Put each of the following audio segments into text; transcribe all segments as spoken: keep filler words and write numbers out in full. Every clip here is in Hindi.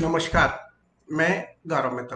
नमस्कार, मैं गौरव मित्तल।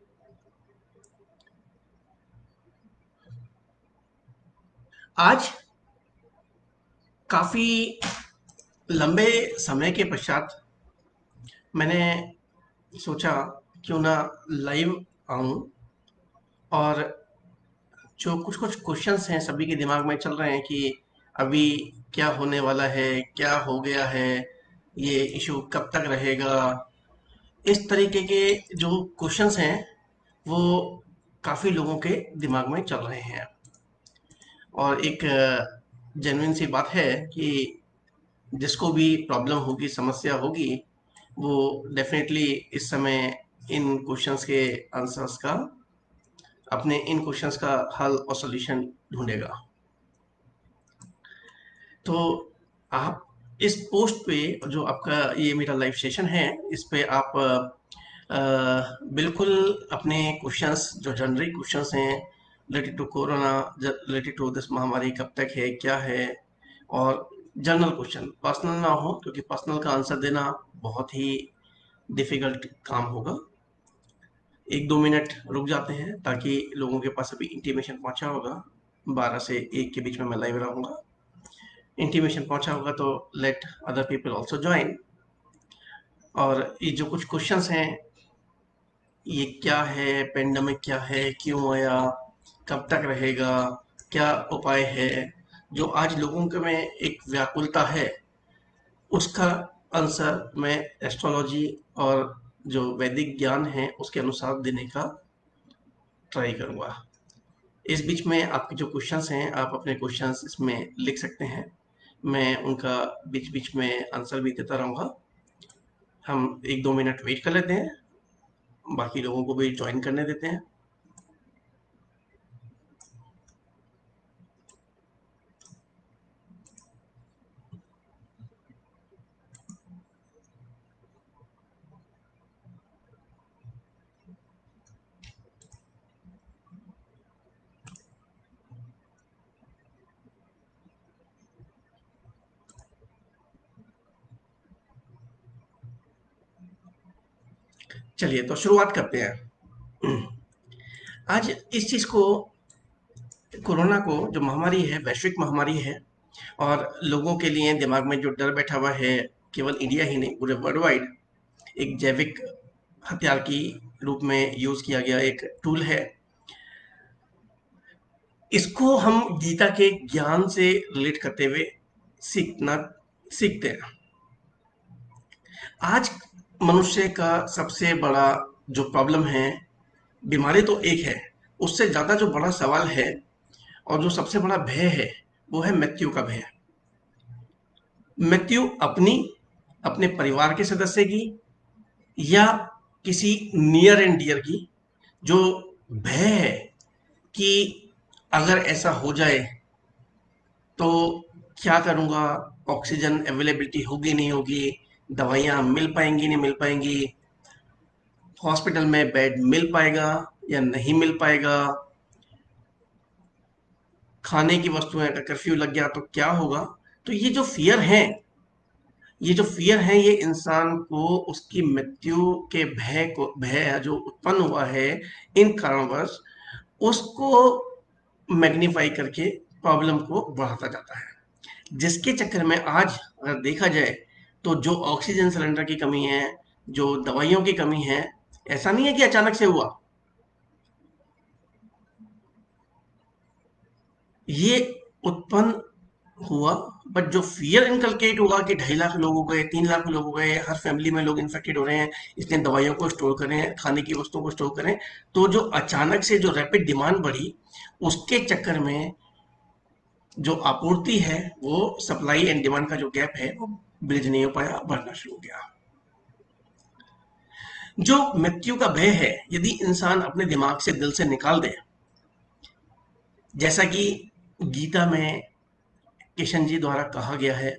आज काफ़ी लंबे समय के पश्चात मैंने सोचा क्यों ना लाइव आऊं और जो कुछ-कुछ क्वेश्चंस हैं सभी के दिमाग में चल रहे हैं कि अभी क्या होने वाला है, क्या हो गया है, ये इशू कब तक रहेगा। इस तरीके के जो क्वेश्चंस हैं वो काफ़ी लोगों के दिमाग में चल रहे हैं और एक जेन्युइन सी बात है कि जिसको भी प्रॉब्लम होगी, समस्या होगी, वो डेफ़िनेटली इस समय इन क्वेश्चंस के आंसर्स का अपने इन क्वेश्चंस का हल और सॉल्यूशन ढूँढेगा। तो आप इस पोस्ट पे जो आपका ये मेरा लाइव सेशन है, इस पे आप अ, बिल्कुल अपने क्वेश्चंस जो जनरिक क्वेश्चंस हैं related to corona, related to this महामारी कब तक है, क्या है, और जनरल क्वेश्चन पर्सनल ना हो, क्योंकि पर्सनल का आंसर देना बहुत ही डिफिकल्ट काम होगा। एक दो मिनट रुक जाते हैं ताकि लोगों के पास अभी इंटीमेशन पहुंचा होगा। बारह से एक के बीच में मैं लाइव रहूंगा। इंटीमेशन पहुंचा होगा तो let other people also join. और ये जो कुछ क्वेश्चंस हैं, ये क्या है, पेंडेमिक क्या है, क्यों आया, कब तक रहेगा, क्या उपाय है, जो आज लोगों के में एक व्याकुलता है, उसका आंसर मैं एस्ट्रोलॉजी और जो वैदिक ज्ञान है उसके अनुसार देने का ट्राई करूंगा। इस बीच में आपके जो क्वेश्चंस हैं, आप अपने क्वेश्चंस इसमें लिख सकते हैं। मैं उनका बीच बीच में आंसर भी देता रहूँगा। हम एक दो मिनट वेट कर लेते हैं, बाकी लोगों को भी ज्वाइन करने देते हैं। चलिए तो शुरुआत करते हैं। आज इस चीज़ को, कोरोना को, जो महामारी है, वैश्विक महामारी है और लोगों के लिए दिमाग में जो डर बैठा हुआ है, केवल इंडिया ही नहीं पूरे वर्ल्ड वाइड, एक जैविक हथियार की रूप में यूज किया गया एक टूल है। इसको हम गीता के ज्ञान से रिलेट करते हुए सीखना सीखते हैं। आज मनुष्य का सबसे बड़ा जो प्रॉब्लम है, बीमारी तो एक है, उससे ज्यादा जो बड़ा सवाल है और जो सबसे बड़ा भय है, वो है मृत्यु का भय। मृत्यु अपनी, अपने परिवार के सदस्य की, या किसी नियर एंड डियर की। जो भय है कि अगर ऐसा हो जाए तो क्या करूंगा, ऑक्सीजन अवेलेबिलिटी होगी नहीं होगी, दवाइयाँ मिल पाएंगी नहीं मिल पाएंगी, हॉस्पिटल में बेड मिल पाएगा या नहीं मिल पाएगा, खाने की वस्तुएं का कर्फ्यू लग गया तो क्या होगा। तो ये जो फियर है, ये जो फियर है, ये इंसान को उसकी मृत्यु के भय को, भय जो उत्पन्न हुआ है इन कारणवश, उसको मैग्नीफाई करके प्रॉब्लम को बढ़ाता जाता है। जिसके चक्कर में आज अगर देखा जाए तो जो ऑक्सीजन सिलेंडर की कमी है, जो दवाइयों की कमी है, ऐसा नहीं है कि अचानक से हुआ, ये उत्पन्न हुआ। बट जो फियर इनकलकेट हुआ कि ढाई लाख लोग हो गए, तीन लाख लोग हो गए, हर फैमिली में लोग इन्फेक्टेड हो रहे हैं, इसलिए दवाइयों को स्टोर करें, खाने की वस्तुओं को स्टोर करें, तो जो अचानक से जो रैपिड डिमांड बढ़ी, उसके चक्कर में जो आपूर्ति है, वो सप्लाई एंड डिमांड का जो गैप है वो ब्रिज नहीं हो पाया, बढ़ना शुरू हो गया। जो मृत्यु का भय है, यदि इंसान अपने दिमाग से, दिल से निकाल दे, जैसा कि गीता में किशन जी द्वारा कहा गया है,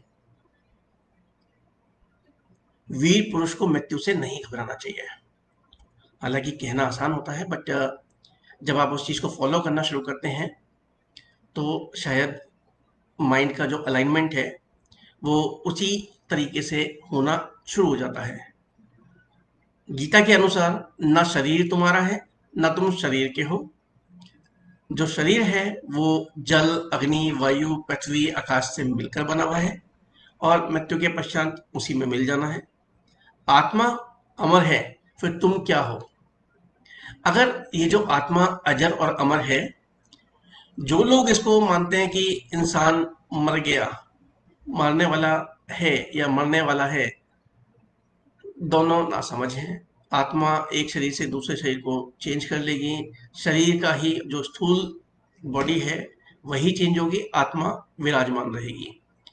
वीर पुरुष को मृत्यु से नहीं घबराना चाहिए। हालांकि कहना आसान होता है, बट जब आप उस चीज को फॉलो करना शुरू करते हैं तो शायद माइंड का जो अलाइनमेंट है वो उसी तरीके से होना शुरू हो जाता है। गीता के अनुसार ना शरीर तुम्हारा है, ना तुम शरीर के हो। जो शरीर है वो जल, अग्नि, वायु, पृथ्वी, आकाश से मिलकर बना हुआ है और मृत्यु के पश्चात उसी में मिल जाना है। आत्मा अमर है, फिर तुम क्या हो? अगर ये जो आत्मा अजर और अमर है, जो लोग इसको मानते हैं कि इंसान मर गया, मरने वाला है या मरने वाला है, दोनों नासमझ हैं। आत्मा एक शरीर से दूसरे शरीर को चेंज कर लेगी। शरीर का ही जो स्थूल बॉडी है वही चेंज होगी, आत्मा विराजमान रहेगी।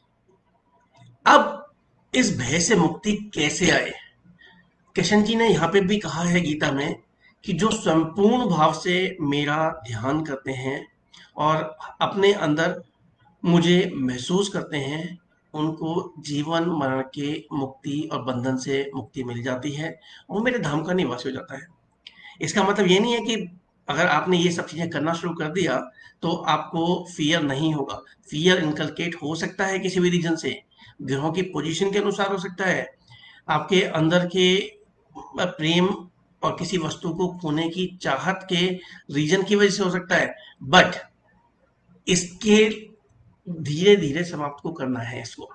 अब इस भय से मुक्ति कैसे आए? कृष्ण जी ने यहाँ पे भी कहा है गीता में कि जो संपूर्ण भाव से मेरा ध्यान करते हैं और अपने अंदर मुझे महसूस करते हैं, उनको जीवन मरण के मुक्ति और बंधन से मुक्ति मिल जाती है और मेरे धाम का निवासी हो जाता है। इसका मतलब ये नहीं है कि अगर आपने ये सब चीजें करना शुरू कर दिया तो आपको फियर नहीं होगा। फियर इनकलकेट हो सकता है किसी भी रीजन से, ग्रहों की पोजीशन के अनुसार हो सकता है, आपके अंदर के प्रेम और किसी वस्तु को खोने की चाहत के रीजन की वजह से हो सकता है। बट इसके धीरे धीरे समाप्त को करना है। इसको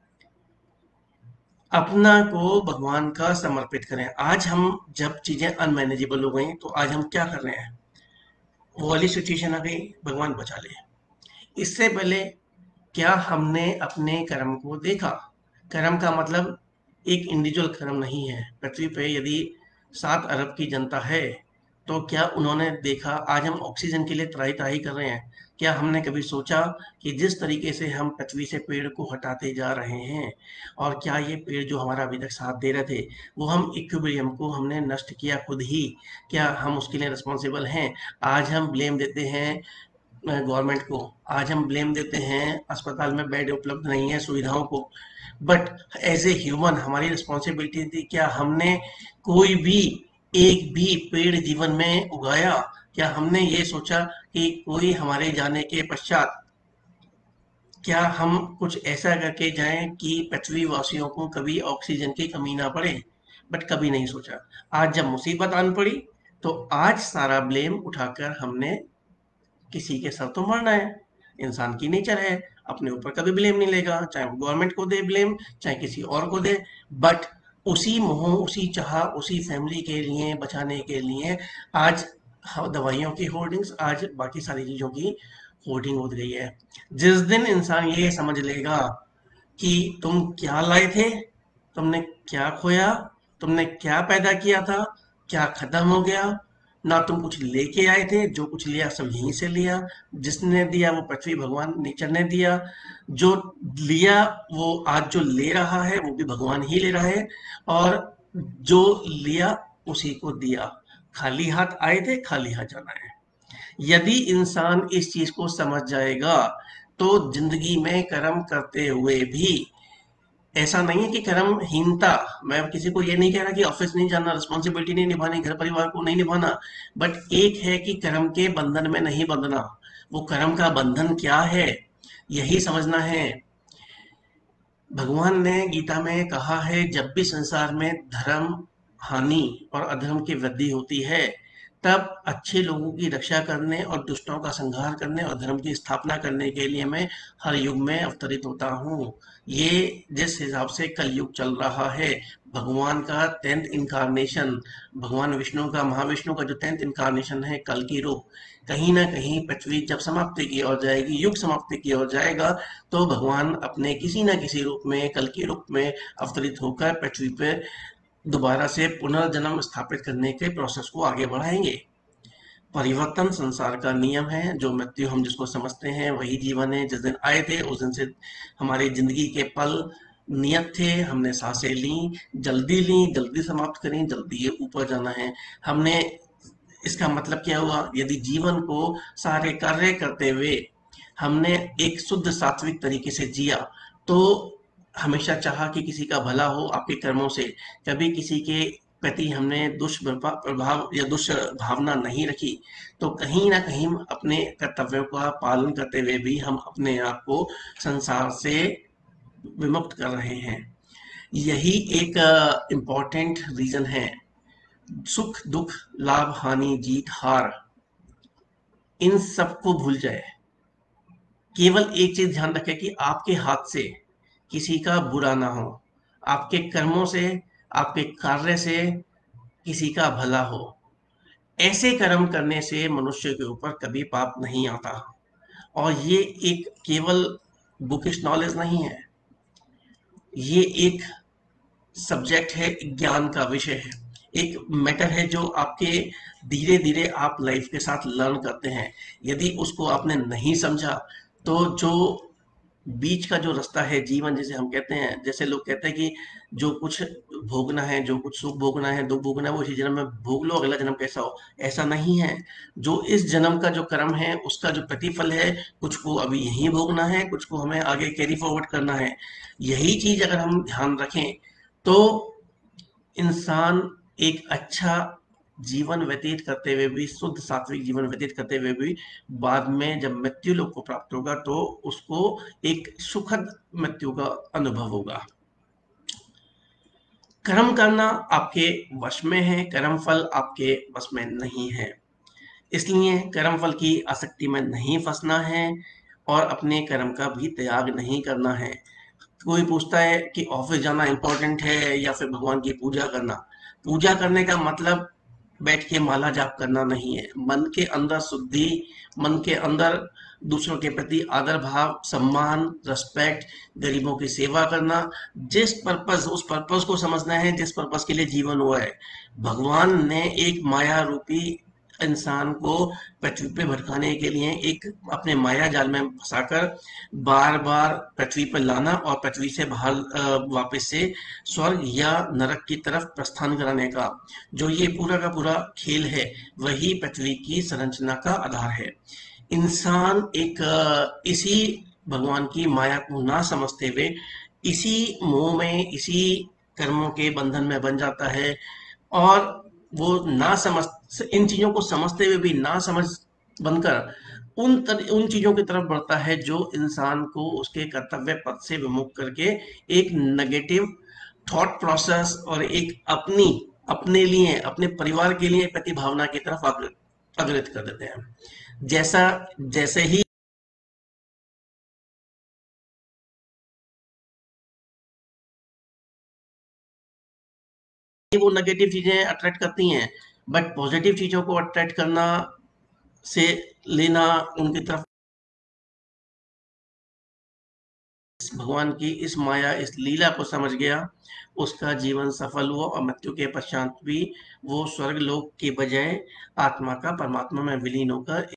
अपना को भगवान का समर्पित करें। आज हम जब चीजें अनमैनेजेबल हो गई तो आज हम क्या कर रहे हैं? वो वाली सिचुएशन आ गई, भगवान बचा ले। इससे पहले क्या हमने अपने कर्म को देखा? कर्म का मतलब एक इंडिविजुअल कर्म नहीं है। पृथ्वी पे यदि सात अरब की जनता है तो क्या उन्होंने देखा? आज हम ऑक्सीजन के लिए त्राही त्राही कर रहे हैं। क्या हमने कभी सोचा कि जिस तरीके से हम पृथ्वी से पेड़ को हटाते जा रहे हैं और क्या ये पेड़ जो हमारा अभी तक साथ दे रहे थे, वो हम इक्विलिब्रियम को हमने नष्ट किया खुद ही? क्या हम उसके लिए रिस्पॉन्सिबल हैं? आज हम ब्लेम देते हैं गवर्नमेंट को, आज हम ब्लेम देते हैं अस्पताल में बेड उपलब्ध नहीं है, सुविधाओं को। बट एज ए ह्यूमन हमारी रिस्पॉन्सिबिलिटी थी, क्या हमने कोई भी एक भी पेड़ जीवन में उगाया? क्या हमने ये सोचा कि कोई हमारे जाने के पश्चात क्या हम कुछ ऐसा करके जाएं कि पृथ्वी वासियों को कभी ऑक्सीजन की कमी ना पड़े? बट कभी नहीं सोचा। आज जब मुसीबत आन पड़ी तो आज सारा ब्लेम उठाकर हमने किसी के सर तो मरना है। इंसान की नेचर है, अपने ऊपर कभी ब्लेम नहीं लेगा, चाहे वो गवर्नमेंट को दे ब्लेम, चाहे किसी और को दे। बट उसी मोह, उसी चाह, उसी फैमिली के लिए बचाने के लिए आज ह- दवाइयों की होर्डिंग्स, आज बाकी सारी चीजों की होर्डिंग हो गई है। जिस दिन इंसान ये समझ लेगा कि तुम क्या लाए थे, तुमने क्या खोया, तुमने क्या पैदा किया था, क्या खत्म हो गया, ना तुम कुछ लेके आए थे, जो कुछ लिया सब यहीं से लिया। जिसने दिया वो पृथ्वी भगवान नेचर ने दिया, जो लिया वो आज जो ले रहा है वो भी भगवान ही ले रहा है, और जो लिया उसी को दिया। खाली हाथ आए थे, खाली हाथ जाना है। यदि इंसान इस चीज को समझ जाएगा तो जिंदगी में कर्म करते हुए भी ऐसा नहीं है कि कर्महीनता। मैं किसी को ये नहीं कह रहा कि ऑफिस नहीं जाना, रिस्पॉन्सिबिलिटी नहीं निभानी, घर परिवार को नहीं निभाना। बट एक है कि कर्म के बंधन में नहीं बंधना। वो कर्म का बंधन क्या है, यही समझना है। भगवान ने गीता में कहा है, जब भी संसार में धर्म हानि और अधर्म की वृद्धि होती है, तब अच्छे लोगों की रक्षा करने और दुष्टों का संहार करने और धर्म की स्थापना करने के लिए मैं हर युग में अवतरित होता हूँ। ये जिस हिसाब से कलयुग चल रहा है, भगवान का टेंथ इनकारनेशन, भगवान विष्णु का, महाविष्णु का जो टेंथ इनकारनेशन है, कल की रूप, कहीं ना कहीं पृथ्वी जब समाप्ति की ओर जाएगी, युग समाप्ति की ओर जाएगा, तो भगवान अपने किसी न किसी रूप में, कल के रूप में अवतरित होकर पृथ्वी पे दोबारा से पुनर्जन्म स्थापित करने के प्रोसेस को आगे बढ़ाएंगे। परिवर्तन संसार का नियम है। जो मृत्यु हम जिसको समझते हैं वही जीवन है। जिस दिन आए थे उस दिन से हमारी जिंदगी के पल नियत थे। हमने सांसें ली, जल्दी ली, जल्दी समाप्त करी, जल्दी ये ऊपर जाना है हमने। इसका मतलब क्या हुआ? यदि जीवन को सारे कार्य करते हुए हमने एक शुद्ध सात्विक तरीके से जिया, तो हमेशा चाहा कि किसी का भला हो आपके कर्मों से, कभी किसी के प्रति हमने दुष्प्रभाव या दुष्भावना नहीं रखी, तो कहीं ना कहीं अपने कर्तव्यों का पालन करते हुए भी हम अपने आप को संसार से विमुक्त कर रहे हैं। यही एक इम्पॉर्टेंट रीजन है सुख दुख, लाभ हानि, जीत हार, इन सबको भूल जाए। केवल एक चीज ध्यान रखें कि आपके हाथ से किसी का बुरा ना हो, आपके कर्मों से, आपके कार्य से किसी का भला हो। ऐसे कर्म करने से मनुष्य के ऊपर कभी पाप नहीं आता। और ये एक केवल बुकिश नॉलेज नहीं है, ये एक सब्जेक्ट है, ज्ञान का विषय है, एक मैटर है जो आपके धीरे धीरे आप लाइफ के साथ लर्न करते हैं। यदि उसको आपने नहीं समझा तो जो बीच का जो रास्ता है जीवन, जिसे हम कहते हैं, जैसे लोग कहते हैं कि जो कुछ भोगना है, जो कुछ सुख भोगना है, दुख भोगना है, वो इसी जन्म में भोग लो, अगला जन्म कैसा हो। ऐसा नहीं है। जो इस जन्म का जो कर्म है उसका जो प्रतिफल है, कुछ को अभी यहीं भोगना है, कुछ को हमें आगे कैरी फॉरवर्ड करना है। यही चीज अगर हम ध्यान रखें तो इंसान एक अच्छा जीवन व्यतीत करते हुए भी, शुद्ध सात्विक जीवन व्यतीत करते हुए भी, बाद में जब मृत्यु लोक को प्राप्त होगा तो उसको एक सुखद मृत्यु का अनुभव होगा। कर्म करना आपके वश में है, कर्म फल आपके वश में नहीं है। इसलिए कर्म फल की आसक्ति में नहीं फंसना है और अपने कर्म का भी त्याग नहीं करना है। कोई पूछता है कि ऑफिस जाना इम्पोर्टेंट है या फिर भगवान की पूजा करना। पूजा करने का मतलब बैठ के माला जाप करना नहीं है। मन के अंदर शुद्धि, मन के अंदर दूसरों के प्रति आदर भाव, सम्मान, रिस्पेक्ट, गरीबों की सेवा करना, जिस पर्पस, उस पर्पस को समझना है जिस पर्पस के लिए जीवन हुआ है। भगवान ने एक माया रूपी इंसान को पृथ्वी पे भटकाने के लिए एक अपने माया जाल में फंसाकर बार बार पृथ्वी पर लाना और पृथ्वी से बाहर अ, वापस से स्वर्ग या नरक की तरफ प्रस्थान कराने का जो ये पूरा का पूरा खेल है, वही पृथ्वी की संरचना का आधार है। इंसान एक अ, इसी भगवान की माया को ना समझते हुए इसी मोह में, इसी कर्मों के बंधन में बन जाता है। और वो ना समझ, इन चीजों को समझते हुए भी ना समझ बनकर उन तर, उन चीजों की तरफ बढ़ता है जो इंसान को उसके कर्तव्य पथ से विमुख करके एक नेगेटिव थॉट प्रोसेस और एक अपनी, अपने लिए, अपने परिवार के लिए प्रतिभावना की तरफ अग्र- अग्रसर कर देते हैं। जैसा जैसे ही वो नेगेटिव चीजें अट्रैक्ट करती हैं, बट पॉजिटिव चीजों को अट्रैक्ट करना से लेना उनकी तरफ, इस भगवान की इस माया, इस लीला को समझ गया, उसका जीवन सफल हुआ और मृत्यु के पश्चात भी वो स्वर्ग लोक के बजाय आत्मा का परमात्मा में विलीन होकर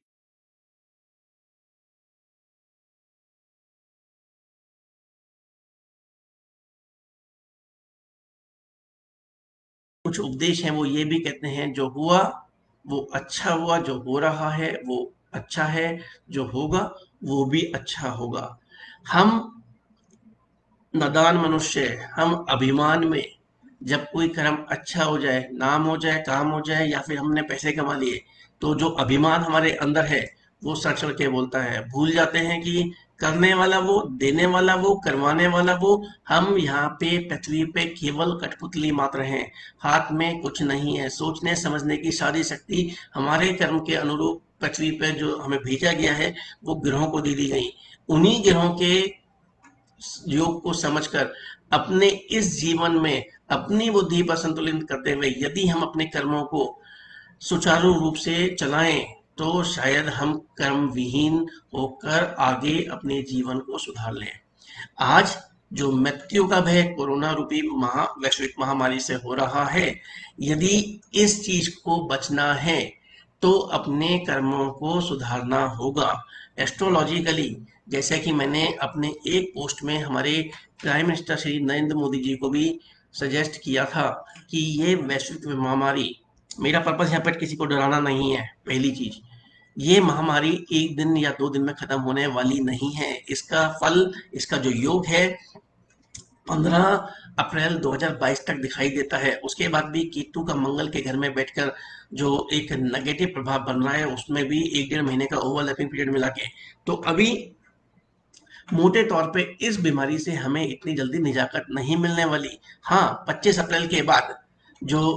कुछ उपदेश हैं वो ये भी कहते हैं, जो हुआ वो अच्छा हुआ, जो हो रहा है वो अच्छा है, जो होगा वो भी अच्छा होगा। हम नादान मनुष्य, हम अभिमान में जब कोई कर्म अच्छा हो जाए, नाम हो जाए, काम हो जाए या फिर हमने पैसे कमा लिए, तो जो अभिमान हमारे अंदर है वो सर चढ़ के बोलता है। भूल जाते हैं कि करने वाला वो, देने वाला वो, करवाने वाला वो। हम यहाँ पे पृथ्वी पे केवल कठपुतली मात्र हैं, हाथ में कुछ नहीं है। सोचने समझने की सारी शक्ति हमारे कर्म के अनुरूप पृथ्वी पे जो हमें भेजा गया है वो ग्रहों को दे दी गई। उन्हीं ग्रहों के योग को समझकर अपने इस जीवन में अपनी बुद्धि पर संतुलित करते हुए यदि हम अपने कर्मों को सुचारू रूप से चलाएं तो शायद हम कर्म विहीन होकर आगे अपने जीवन को सुधार लें। आज जो मृत्यु का भय कोरोना रूपी महा वैश्विक महामारी से हो रहा है, यदि इस चीज को बचना है तो अपने कर्मों को सुधारना होगा। एस्ट्रोलॉजिकली, जैसे कि मैंने अपने एक पोस्ट में हमारे प्राइम मिनिस्टर श्री नरेंद्र मोदी जी को भी सजेस्ट किया था कि ये वैश्विक महामारी, मेरा पर्पस यहाँ पर किसी को डराना नहीं है। पहली चीज, ये महामारी एक दिन या दो दिन में खत्म होने वाली नहीं है। इसका फल, इसका जो योग है पंद्रह अप्रैल दो हज़ार बाईस तक दिखाई देता है। उसके बाद भी केतु का मंगल के घर में बैठकर जो एक नेगेटिव प्रभाव बन रहा है उसमें भी एक डेढ़ महीने का ओवरलैपिंग पीरियड मिला के, तो अभी मोटे तौर पे इस बीमारी से हमें इतनी जल्दी निजात नहीं मिलने वाली। हाँ, पच्चीस अप्रैल के बाद जो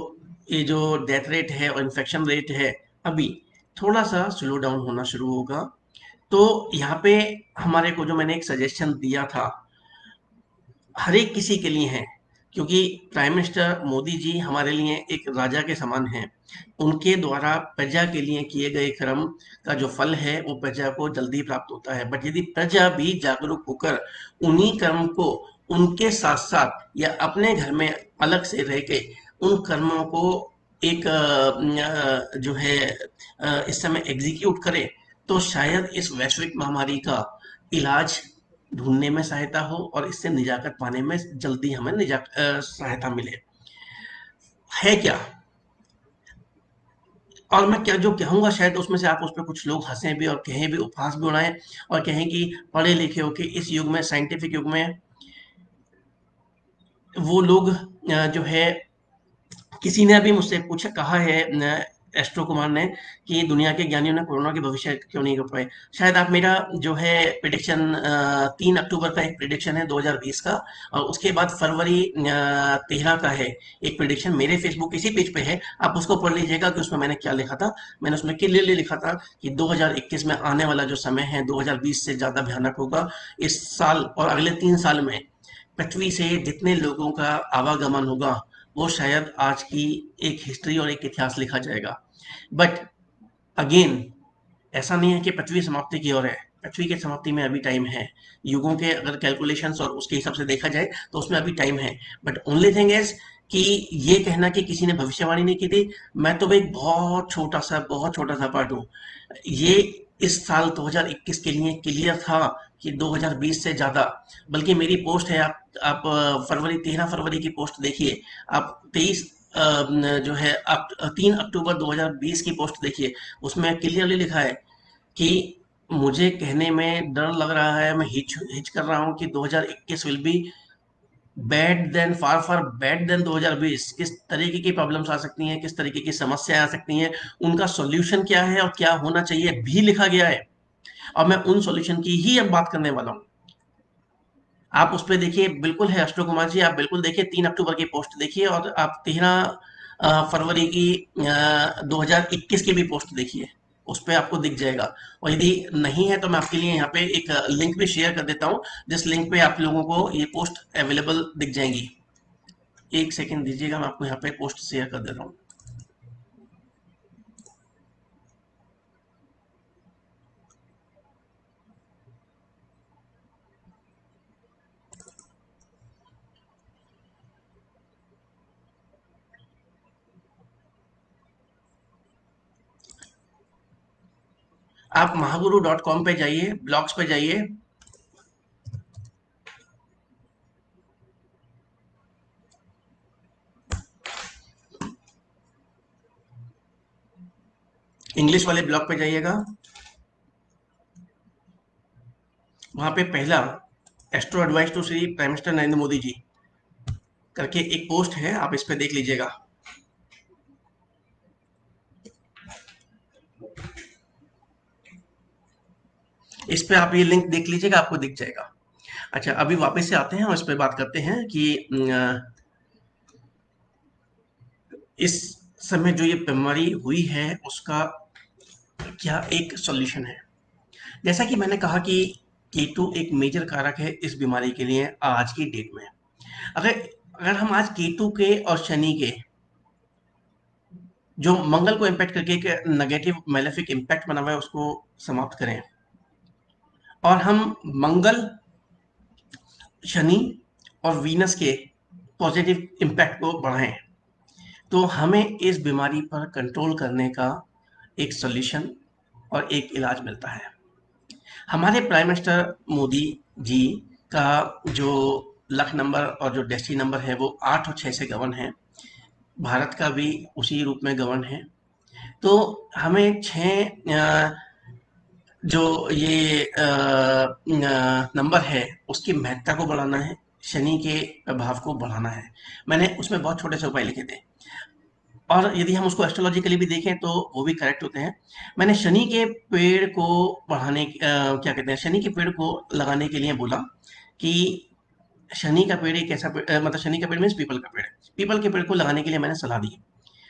ये जो डेथ रेट है और इन्फेक्शन रेट है अभी थोड़ा सा स्लो डाउन होना शुरू होगा। तो यहाँ पे हमारे को जो मैंने एक सजेशन दिया था हर एक किसी के लिए है, क्योंकि प्राइम मिनिस्टर मोदी जी हमारे लिए एक राजा के समान हैं। उनके द्वारा प्रजा के लिए किए गए कर्म का जो फल है वो प्रजा को जल्दी प्राप्त होता है, बट यदि प्रजा भी जागरूक होकर उन्हीं कर्म को उनके साथ साथ या अपने घर में अलग से रह के उन कर्मों को एक अ, जो है अ, इस समय एग्जीक्यूट करे, तो शायद इस वैश्विक महामारी का इलाज ढूंढने में सहायता हो और इससे निजात पाने में जल्दी हमें निजात अ, सहायता मिले। है क्या? और मैं क्या जो कहूंगा शायद उसमें से आप उस पर कुछ लोग हंसें भी और कहें भी, उपहास भी उड़ाएं और कहें कि पढ़े लिखे हो कि इस युग में, साइंटिफिक युग में, वो लोग अ, जो है किसी ने अभी मुझसे पूछा, कहा है न, एस्ट्रो कुमार ने कि दुनिया के ज्ञानियों ने कोरोना के भविष्य क्यों नहीं कर पाए। शायद आप मेरा जो है प्रिडिक्शन, तीन अक्टूबर का एक प्रिडिक्शन है दो हज़ार बीस का, और उसके बाद फरवरी तेरह का है एक प्रिडिक्शन मेरे फेसबुक इसी पेज पे है, आप उसको पढ़ लीजिएगा कि उसमें मैंने क्या लिखा था। मैंने उसमें क्लियरली लिखा था कि दो हज़ार इक्कीस में आने वाला जो समय है दो हज़ार बीस से ज्यादा भयानक होगा। इस साल और अगले तीन साल में पृथ्वी से जितने लोगों का आवागमन होगा वो शायद आज की एक हिस्ट्री और एक इतिहास लिखा जाएगा। बट अगेन, ऐसा नहीं है कि पृथ्वी समाप्ति की ओर है। पृथ्वी की समाप्ति में अभी टाइम है। युगों के अगर कैलकुलेशंस और उसके हिसाब से देखा जाए तो उसमें अभी टाइम है। बट ओनली थिंग इज कि ये कहना कि किसी ने भविष्यवाणी नहीं की थी, मैं तो एक बहुत छोटा सा बहुत छोटा सा पार्ट हूँ। ये इस साल दो हज़ार इक्कीस के लिए क्लियर था कि दो हज़ार बीस से ज्यादा, बल्कि मेरी पोस्ट है, आप आप अ, फरवरी तेरह फरवरी की पोस्ट देखिए, आप तेईस जो है आप तीन अक्टूबर दो हज़ार बीस की पोस्ट देखिए, उसमें क्लियरली लिखा है कि मुझे कहने में डर लग रहा है, मैं हिच हिच कर रहा हूँ कि दो हज़ार इक्कीस will be bad than, far far bad than दो हज़ार बीस। किस तरीके की प्रॉब्लम्स आ सकती हैं, किस तरीके की समस्याएं आ सकती हैं, उनका सॉल्यूशन क्या है और क्या होना चाहिए भी लिखा गया है। और मैं उन सॉल्यूशन की ही अब बात करने वाला हूँ। आप उस पे देखिए, बिल्कुल है अशोक कुमार जी, आप बिल्कुल देखिए, तीन अक्टूबर की पोस्ट देखिए और आप तेरह फरवरी की दो हज़ार इक्कीस की भी पोस्ट देखिए, उस पे आपको दिख जाएगा। और यदि नहीं है तो मैं आपके लिए यहाँ पे एक लिंक भी शेयर कर देता हूँ, जिस लिंक पे आप लोगों को ये पोस्ट अवेलेबल दिख जाएंगी। एक सेकेंड दीजिएगा, मैं आपको यहाँ पे पोस्ट शेयर कर देता हूँ। आप महागुरु डॉट कॉम पे जाइए, ब्लॉग्स पे जाइए, इंग्लिश वाले ब्लॉग पे जाइएगा, वहां पे पहला astro advice to Shri prime minister Narendra Modi ji करके एक पोस्ट है, आप इस पे देख लीजिएगा। इस पे आप ये लिंक देख लीजिएगा, आपको दिख जाएगा। अच्छा, अभी वापस से आते हैं और इस पे बात करते हैं कि अ, इस समय जो ये बीमारी हुई है उसका क्या एक सॉल्यूशन है। जैसा कि मैंने कहा कि केटू एक मेजर कारक है इस बीमारी के लिए आज की डेट में। अगर अगर हम आज केतु के और शनि के जो मंगल को इम्पैक्ट करके एक नेगेटिव मेलेफिक इम्पैक्ट बना हुआ है उसको समाप्त करें, और हम मंगल, शनि और वीनस के पॉजिटिव इम्पैक्ट को बढ़ाएं, तो हमें इस बीमारी पर कंट्रोल करने का एक सॉल्यूशन और एक इलाज मिलता है। हमारे प्राइम मिनिस्टर मोदी जी का जो लक नंबर और जो डेस्टिनी नंबर है वो आठ और छः से गवर्न है। भारत का भी उसी रूप में गवर्न है। तो हमें छः जो ये अ, न- नंबर है उसकी महत्ता को बढ़ाना है, शनि के प्रभाव को बढ़ाना है। मैंने उसमें बहुत छोटे से उपाय लिखे थे, और यदि हम उसको एस्ट्रोलॉजिकली भी देखें तो वो भी करेक्ट होते हैं। मैंने शनि के पेड़ को बढ़ाने अ, क्या कहते हैं, शनि के पेड़ को लगाने के लिए बोला कि शनि का पेड़ एक ऐसा पेड़, अ, मतलब शनि का पेड़ मीन्स पीपल का पेड़, पीपल के पेड़ को लगाने के लिए मैंने सलाह दी।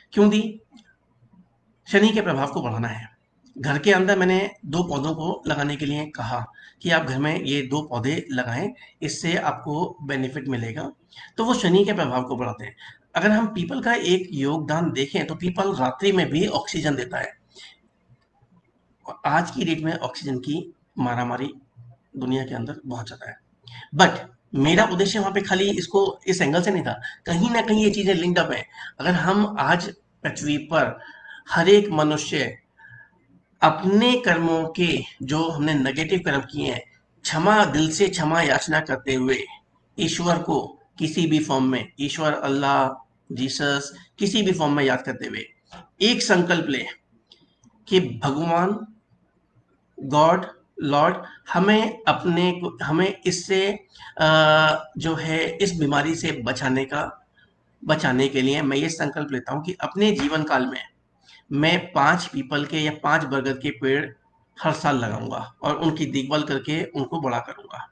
क्यों दी? शनि के प्रभाव को बढ़ाना है। घर के अंदर मैंने दो पौधों को लगाने के लिए कहा कि आप घर में ये दो पौधे लगाएं, इससे आपको बेनिफिट मिलेगा। तो वो शनि के प्रभाव को बढ़ाते हैं। अगर हम पीपल का एक योगदान देखें तो पीपल रात्रि में भी ऑक्सीजन देता है। और आज की डेट में ऑक्सीजन की मारामारी दुनिया के अंदर बहुत ज़्यादा है। बट मेरा उद्देश्य वहां पे खाली इसको इस एंगल से नहीं था, कहीं ना कहीं ये चीजें लिंक्ड अप है। अगर हम आज पृथ्वी पर हर एक मनुष्य अपने कर्मों के, जो हमने नेगेटिव कर्म किए हैं, क्षमा दिल से क्षमा याचना करते हुए ईश्वर को किसी भी फॉर्म में, ईश्वर, अल्लाह, जीसस, किसी भी फॉर्म में याद करते हुए एक संकल्प ले कि भगवान, गॉड, लॉर्ड, हमें अपने को, हमें इससे अ, जो है इस बीमारी से बचाने का बचाने के लिए मैं ये संकल्प लेता हूँ कि अपने जीवन काल में मैं पांच पीपल के या पांच बरगद के पेड़ हर साल लगाऊंगा और उनकी देखभाल करके उनको बड़ा करूंगा।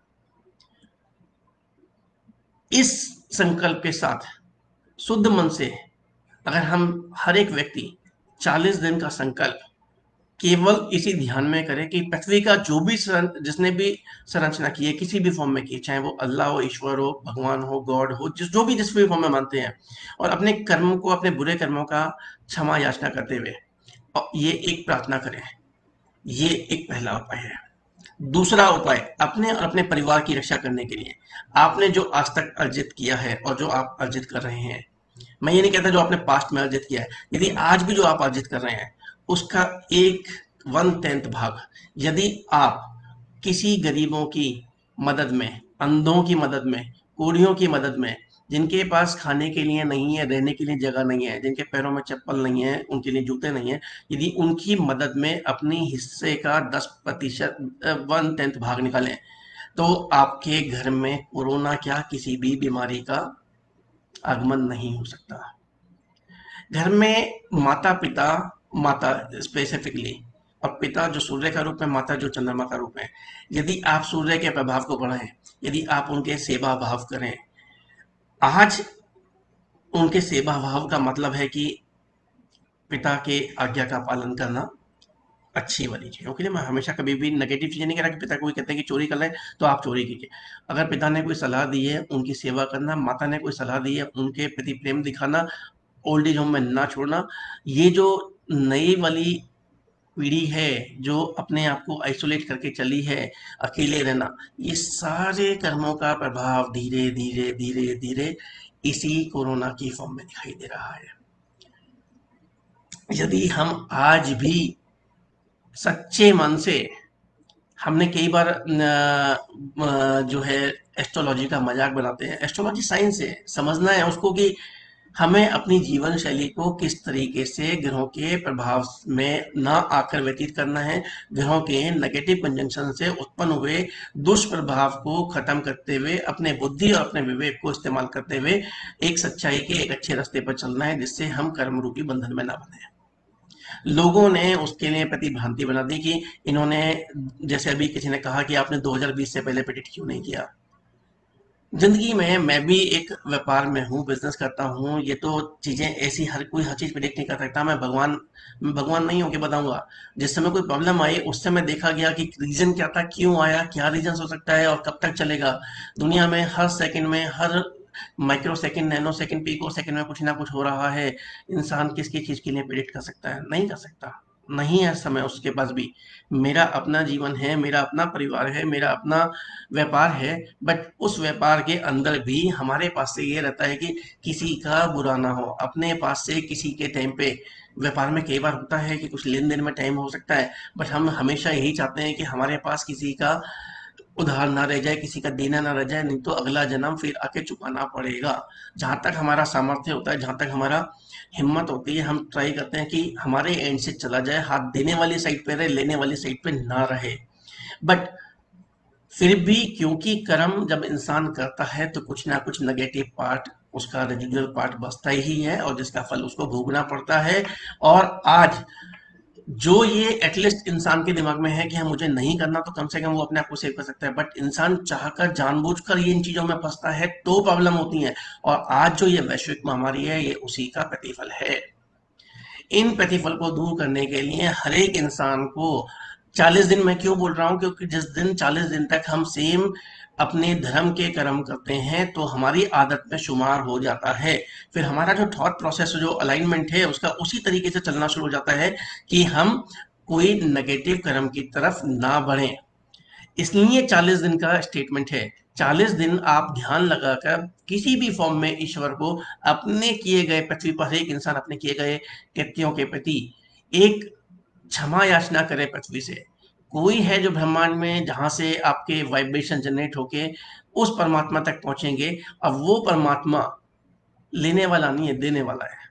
इस संकल्प के साथ शुद्ध मन से अगर हम हर एक व्यक्ति चालीस दिन का संकल्प केवल इसी ध्यान में करें कि पृथ्वी का जो भी सरं- जिसने भी संरचना की है, किसी भी फॉर्म में की है, चाहे वो अल्लाह हो, ईश्वर हो, भगवान हो, गॉड हो, जिस जो भी जिस भी फॉर्म में मानते हैं, और अपने कर्मों को, अपने बुरे कर्मों का क्षमा याचना करते हुए और ये एक प्रार्थना करें। ये एक पहला उपाय है। दूसरा उपाय, अपने और अपने परिवार की रक्षा करने के लिए आपने जो आज तक अर्जित किया है और जो आप अर्जित कर रहे हैं, मैं ये नहीं कहता जो आपने पास्ट में अर्जित किया है, यदि आज भी जो आप अर्जित कर रहे हैं उसका एक वन टेंथ भाग यदि आप किसी गरीबों की मदद में, अंधों की मदद में, कोढ़ियों की मदद में, जिनके पास खाने के लिए नहीं है, रहने के लिए जगह नहीं है, जिनके पैरों में चप्पल नहीं है, उनके लिए जूते नहीं है, यदि उनकी मदद में अपनी हिस्से का दस प्रतिशत, वन टेंथ भाग निकालें, तो आपके घर में कोरोना क्या किसी भी बीमारी का आगमन नहीं हो सकता। घर में माता पिता, माता स्पेसिफिकली, और पिता जो सूर्य का रूप है, माता जो चंद्रमा का रूप है, यदि आप सूर्य के प्रभाव को बढ़ाएं, यदि आप उनके सेवा भाव करें, आज उनके सेवा भाव का मतलब है कि पिता के आज्ञा का पालन करना, अच्छी वाली चीज। ओके, मैं हमेशा कभी भी नेगेटिव चीजें नहीं कह रहा कि पिता कोई कहते हैं कि चोरी कर ले तो आप चोरी कीजिए। अगर पिता ने कोई सलाह दी है उनकी सेवा करना, माता ने कोई सलाह दी है उनके प्रति प्रेम दिखाना, ओल्ड एज होम में ना छोड़ना, ये जो नई वाली पीढ़ी है जो अपने आप को आइसोलेट करके चली है, अकेले रहना, ये सारे कर्मों का प्रभाव धीरे धीरे धीरे धीरे इसी कोरोना की फॉर्म में दिखाई दे रहा है। यदि हम आज भी सच्चे मन से, हमने कई बार न, अ, जो है एस्ट्रोलॉजी का मजाक बनाते हैं, एस्ट्रोलॉजी साइंस है, समझना है उसको कि हमें अपनी जीवन शैली को किस तरीके से ग्रहों के प्रभाव में ना आकर व्यतीत करना है, ग्रहों के नेगेटिव कंजंक्शन से उत्पन्न हुए दुष्प्रभाव को खत्म करते हुए अपने बुद्धि और अपने विवेक को इस्तेमाल करते हुए एक सच्चाई के एक अच्छे रास्ते पर चलना है, जिससे हम कर्म रूपी बंधन में ना बने। लोगों ने उसके लिए प्रतिभ्रांति बना दी कि इन्होंने, जैसे अभी किसी ने कहा कि आपने दो हज़ार बीस से पहले प्रेडिक्ट क्यों नहीं किया। जिंदगी में मैं भी एक व्यापार में हूँ, बिजनेस करता हूँ, ये तो चीजें ऐसी हर कोई हर चीज प्रेडिक्ट नहीं कर सकता। मैं भगवान मैं भगवान नहीं हूँ कि बताऊंगा। जिस समय कोई प्रॉब्लम आई उस समय देखा गया कि रीजन क्या था, क्यों आया, क्या रीजन हो सकता है और कब तक चलेगा। दुनिया में हर सेकंड में, हर micro second, nano second, pico second में कुछ ना कुछ हो रहा है। इंसान किसकी चीज के लिए प्रेडिक्ट कर सकता है? नहीं कर सकता। नहीं है समय उसके पास भी। मेरा अपना जीवन है, मेरा अपना परिवार है, मेरा अपना व्यापार है, बट उस व्यापार के अंदर भी हमारे पास से ये रहता है कि किसी का बुरा ना हो। अपने पास से किसी के टाइम पे व्यापार में कई बार होता है कि कुछ लेन देन में टाइम हो सकता है, बट हम हमेशा यही चाहते हैं कि हमारे पास किसी का उधार ना रह जाए, किसी का देना ना रह जाए, नहीं तो अगला जन्म फिर आके चुकाना पड़ेगा। जहां तक हमारा सामर्थ्य होता है, जहां तक हमारा हिम्मत होती है, हम ट्राई करते हैं कि हमारे एंड से चला जाए, हाथ देने वाली साइड पे रहे, लेने वाली साइड पे ना रहे। बट फिर भी क्योंकि कर्म जब इंसान करता है तो कुछ ना कुछ नेगेटिव पार्ट, उसका रेजिडुअल पार्ट बचता ही है और जिसका फल उसको भोगना पड़ता है। और आज जो ये एटलीस्ट इंसान के दिमाग में है कि हाँ मुझे नहीं करना, तो कम से कम वो अपने आप को सेव कर सकता है। बट इंसान चाहकर जानबूझकर ये इन चीजों में फंसता है तो प्रॉब्लम होती है। और आज जो ये वैश्विक महामारी है, ये उसी का प्रतिफल है। इन प्रतिफल को दूर करने के लिए हर एक इंसान को चालीस दिन, मैं क्यों बोल रहा हूँ, क्योंकि जिस दिन चालीस दिन तक हम सेम अपने धर्म के कर्म करते हैं तो हमारी आदत में शुमार हो जाता है। फिर हमारा जो थॉट प्रोसेस, जो अलाइनमेंट है उसका उसी तरीके से चलना शुरू हो जाता है कि हम कोई नेगेटिव कर्म की तरफ ना बढ़ें। इसलिए चालीस दिन का स्टेटमेंट है। चालीस दिन आप ध्यान लगाकर किसी भी फॉर्म में ईश्वर को अपने किए गए, पृथ्वी पर एक इंसान अपने किए गए कृत्यों के प्रति एक क्षमा याचना करे पृथ्वी से। कोई है जो ब्रह्मांड में जहां से आपके वाइब्रेशन जनरेट होके उस परमात्मा तक पहुंचेंगे। अब वो परमात्मा लेने वाला नहीं है, देने वाला है।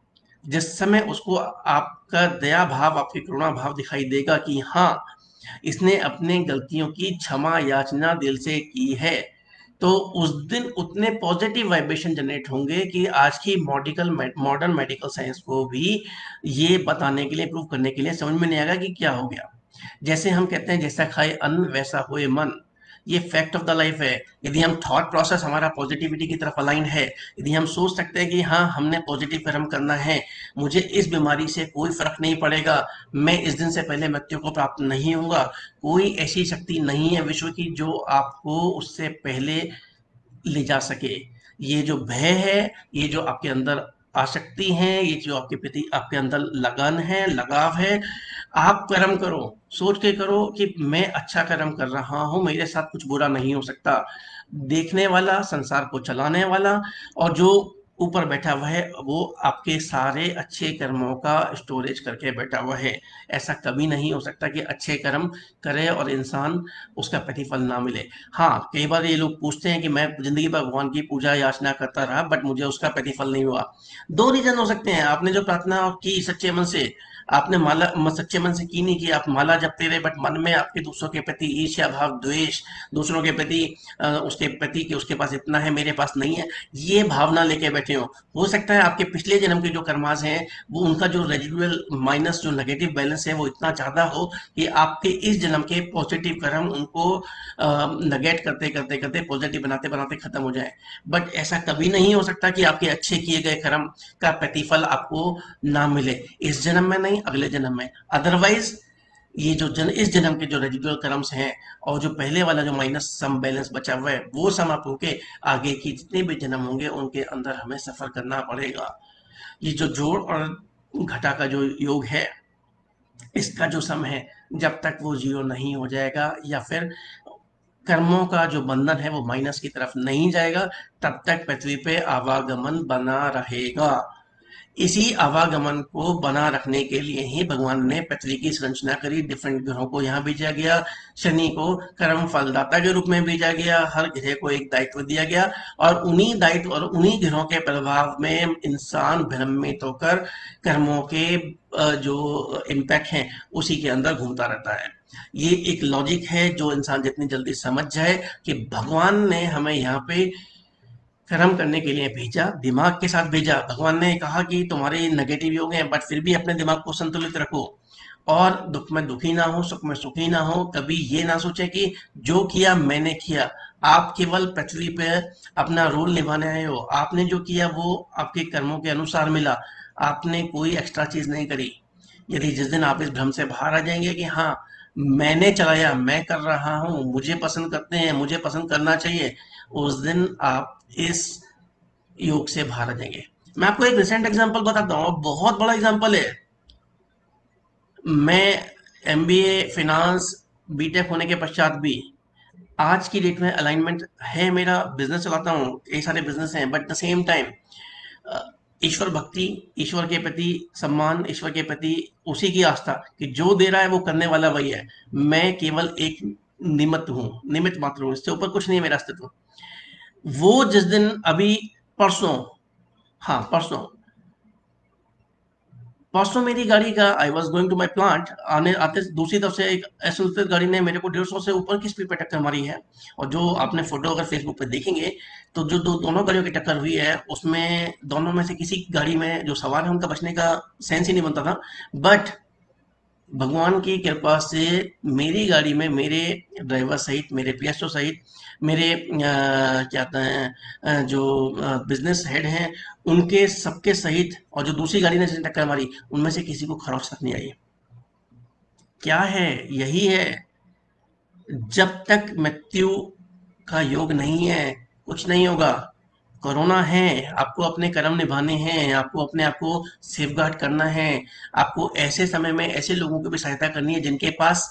जिस समय उसको आपका दया भाव, आपकी करुणा भाव दिखाई देगा कि हाँ, इसने अपने गलतियों की क्षमा याचना दिल से की है, तो उस दिन उतने पॉजिटिव वाइब्रेशन जनरेट होंगे कि आज की मॉडिकल मॉडर्न मेडिकल साइंस को भी ये बताने के लिए, प्रूव करने के लिए समझ में नहीं आएगा कि क्या हो गया। जैसे हम कहते हैं जैसा खाए अन्न वैसा होए मन, ये फैक्ट ऑफ द लाइफ है। यदि हम थॉट प्रोसेस हमारा पॉजिटिविटी की तरफ अलाइन है, यदि हम सोच सकते हैं कि हाँ, हमने पॉजिटिव कर्म करना है, मुझे इस बीमारी से कोई फर्क नहीं पड़ेगा, मैं इस दिन से पहले मृत्यु को प्राप्त नहीं होऊंगा, कोई ऐसी शक्ति नहीं है विश्व की जो आपको उससे पहले ले जा सके। ये जो भय है, ये जो आपके अंदर आसक्ति है, ये जो आपके प्रति आपके अंदर लगन है, लगाव है, आप कर्म करो, सोच के करो कि मैं अच्छा कर्म कर रहा हूं, मेरे साथ कुछ बुरा नहीं हो सकता। देखने वाला, संसार को चलाने वाला और जो ऊपर बैठा हुआ है वो आपके सारे अच्छे कर्मों का स्टोरेज करके बैठा हुआ है। ऐसा कभी नहीं हो सकता कि अच्छे कर्म करे और इंसान उसका प्रतिफल ना मिले। हाँ, कई बार ये लोग पूछते हैं कि मैं जिंदगी भर भगवान की पूजा याचना करता रहा बट मुझे उसका प्रतिफल नहीं हुआ। दो रीजन हो सकते हैं। आपने जो प्रार्थना की सच्चे मन से, आपने माला म- सच्चे मन से की नहीं की, आप माला जपते रहे बट मन में आपके दूसरों के प्रति ईर्ष्या भाव, द्वेष, दूसरों के प्रति अ, उसके प्रति कि उसके पास इतना है मेरे पास नहीं है, ये भावना लेके बैठे हो। हो सकता है आपके पिछले जन्म के जो कर्मास हैं वो उनका जो रेजिडुअल माइनस, जो नेगेटिव बैलेंस है वो इतना ज्यादा हो कि आपके इस जन्म के पॉजिटिव कर्म उनको नेगेट करते करते करते पॉजिटिव बनाते बनाते खत्म हो जाए। बट ऐसा कभी नहीं हो सकता कि आपके अच्छे किए गए कर्म का प्रतिफल आपको ना मिले, इस जन्म में नहीं, अगले जन्म में। अदरवाइज ये जो जन इस जन्म के जो रेजिडुअल कर्म्स हैं और जो पहले वाला जो माइनस सम बैलेंस बचा हुआ है वो समाप्त होके आगे की जितने भी जन्म होंगे उनके अंदर हमें सफर करना पड़ेगा। ये जो जोड़ और घटा का जो योग है, इसका जो सम है, जब तक वो जीरो नहीं हो जाएगा या फिर कर्मों का जो बंधन है वो माइनस की तरफ नहीं जाएगा, तब तक पृथ्वी पे आवागमन बना रहेगा। इसी आवागमन को बना रखने के लिए ही भगवान ने पृथ्वी की संरचना करी, डिफरेंट ग्रहों को यहाँ भेजा गया, शनि को कर्म फलदाता के रूप में भेजा गया, हर ग्रह को एक दायित्व दिया गया और उन्हीं दायित्व और उन्हीं ग्रहों के प्रभाव में इंसान भ्रमित होकर कर्मों के अ, जो इम्पैक्ट हैं उसी के अंदर घूमता रहता है। ये एक लॉजिक है जो इंसान जितनी जल्दी समझ जाए कि भगवान ने हमें यहाँ पे कर्म करने के लिए भेजा, दिमाग के साथ भेजा। भगवान ने कहा कि तुम्हारे नेगेटिव योग हैं बट फिर भी अपने दिमाग को संतुलित रखो और दुख में दुखी ना हो, सुख में सुखी ना हो। कभी ये ना सोचे कि जो किया मैंने किया। आप केवल पृथ्वी पे अपना रोल निभाने आए हो, आपने जो किया वो आपके कर्मों के अनुसार मिला, आपने कोई एक्स्ट्रा चीज नहीं करी। यदि जिस दिन आप इस भ्रम से बाहर आ जाएंगे कि हाँ, मैंने चलाया, मैं कर रहा हूँ, मुझे पसंद करते हैं, मुझे पसंद करना चाहिए, उस दिन आप इस योग से बाहर आ जाएंगे। मैं आपको एक रिसेंट एग्जांपल बताता हूँ, बहुत बड़ा एग्जांपल है। मैं एमबीए फाइनेंस बीटेक होने के पश्चात भी आज की डेट में अलाइनमेंट है, मेरा बिजनेस चलाता हूँ, कई सारे बिजनेस हैं बट द सेम टाइम ईश्वर भक्ति, ईश्वर के प्रति सम्मान, ईश्वर के प्रति उसी की आस्था कि जो दे रहा है वो करने वाला वही है। मैं केवल एक निमित्त हूँ, निमित्त मात्र हूँ, इससे ऊपर कुछ नहीं है मेरा अस्तित्व। वो जिस दिन अभी परसों, हाँ परसों, परसों मेरी गाड़ी का, I was going to my plant, आने आते दूसरी तरफ से एक एसोसिएट गाड़ी ने मेरे को डेढ़ सौ से ऊपर की स्पीड पे टक्कर मारी है। और जो आपने फोटो अगर फेसबुक पे देखेंगे तो जो दो दोनों गाड़ियों की टक्कर हुई है उसमें दोनों में से किसी गाड़ी में जो सवार है उनका बचने का सेंस ही नहीं बनता था। बट भगवान की कृपा से मेरी गाड़ी में मेरे ड्राइवर सहित, मेरे पीएसओ सहित, मेरे अ, क्या कहते हैं, अ, जो बिजनेस हेड हैं, उनके सबके सहित, और जो दूसरी गाड़ी ने जिसने टक्कर मारी, उनमें से किसी को खरोच तक नहीं आई। क्या है? यही है, जब तक मृत्यु का योग नहीं है, कुछ नहीं होगा। कोरोना है, आपको अपने कर्म निभाने हैं, आपको अपने आप को सेफगार्ड करना है। आपको ऐसे समय में ऐसे लोगों की भी सहायता करनी है जिनके पास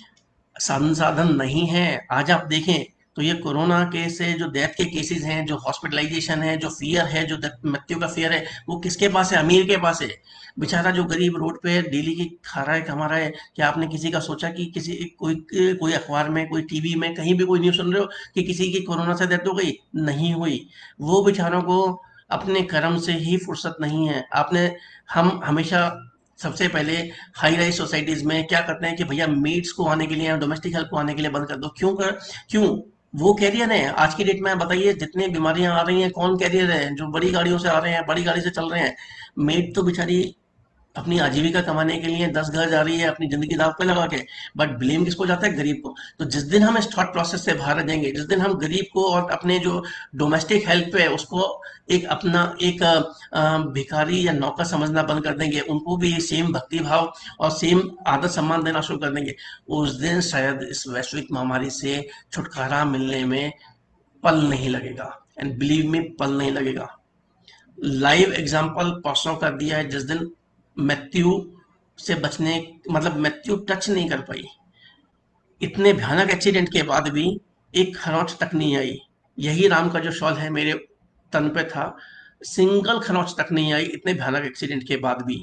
संसाधन नहीं है। आज आप देखें तो ये कोरोना के से जो डेथ के केसेस हैं, जो हॉस्पिटलाइजेशन है, जो फियर है, जो डेथ- मृत्यु का फियर है, वो किसके पास है? अमीर के पास है। बेचारा जो गरीब रोड पे डेली की खा रहा है, कमा रहा है, क्या आपने किसी का सोचा कि किसी कोई कोई अखबार में, कोई टीवी में, कहीं भी कोई न्यूज़ सुन रहे हो कि किसी की कोरोना से डेथ हो गई? नहीं हुई। वो बेचारों को अपने कर्म से ही फुर्सत नहीं है। आपने हम हमेशा सबसे पहले हाई राइज सोसाइटीज में क्या करते हैं कि भैया मेड्स को आने के लिए, डोमेस्टिक हेल्प को आने के लिए बंद कर दो। क्यों कर क्यों? वो कैरियर है। आज की डेट में बताइए, जितनी बीमारियां आ रही हैं, कौन कैरियर है? जो बड़ी गाड़ियों से आ रहे हैं, बड़ी गाड़ी से चल रहे हैं। मेड तो बेचारी अपनी आजीविका कमाने के लिए दस घर जा रही है, अपनी जिंदगी दांव पे लगा के। बट ब्लेम किसको जाता है? गरीब को। तो जिस दिन हम इस थॉट प्रोसेस से बाहर आ जाएंगे, जिस दिन हम गरीब को और अपने जो डोमेस्टिक हेल्प है उसको एक अपना एक अ, अ, भिखारी या नौकर समझना बंद कर देंगे, उनको भी सेम भक्ति भाव और सेम आदर सम्मान देना शुरू कर देंगे, उस दिन शायद इस वैश्विक महामारी से छुटकारा मिलने में पल नहीं लगेगा। एंड बिलीव मी, पल नहीं लगेगा। लाइव एग्जाम्पल परसों का दिया है, जिस दिन मृत्यु से बचने, मतलब मृत्यु टच नहीं कर पाई, इतने भयानक एक्सीडेंट के बाद भी एक खरोंच तक नहीं आई। यही राम का जो शॉल है मेरे तन पे था, सिंगल खरोंच तक नहीं आई इतने भयानक एक्सीडेंट के बाद भी।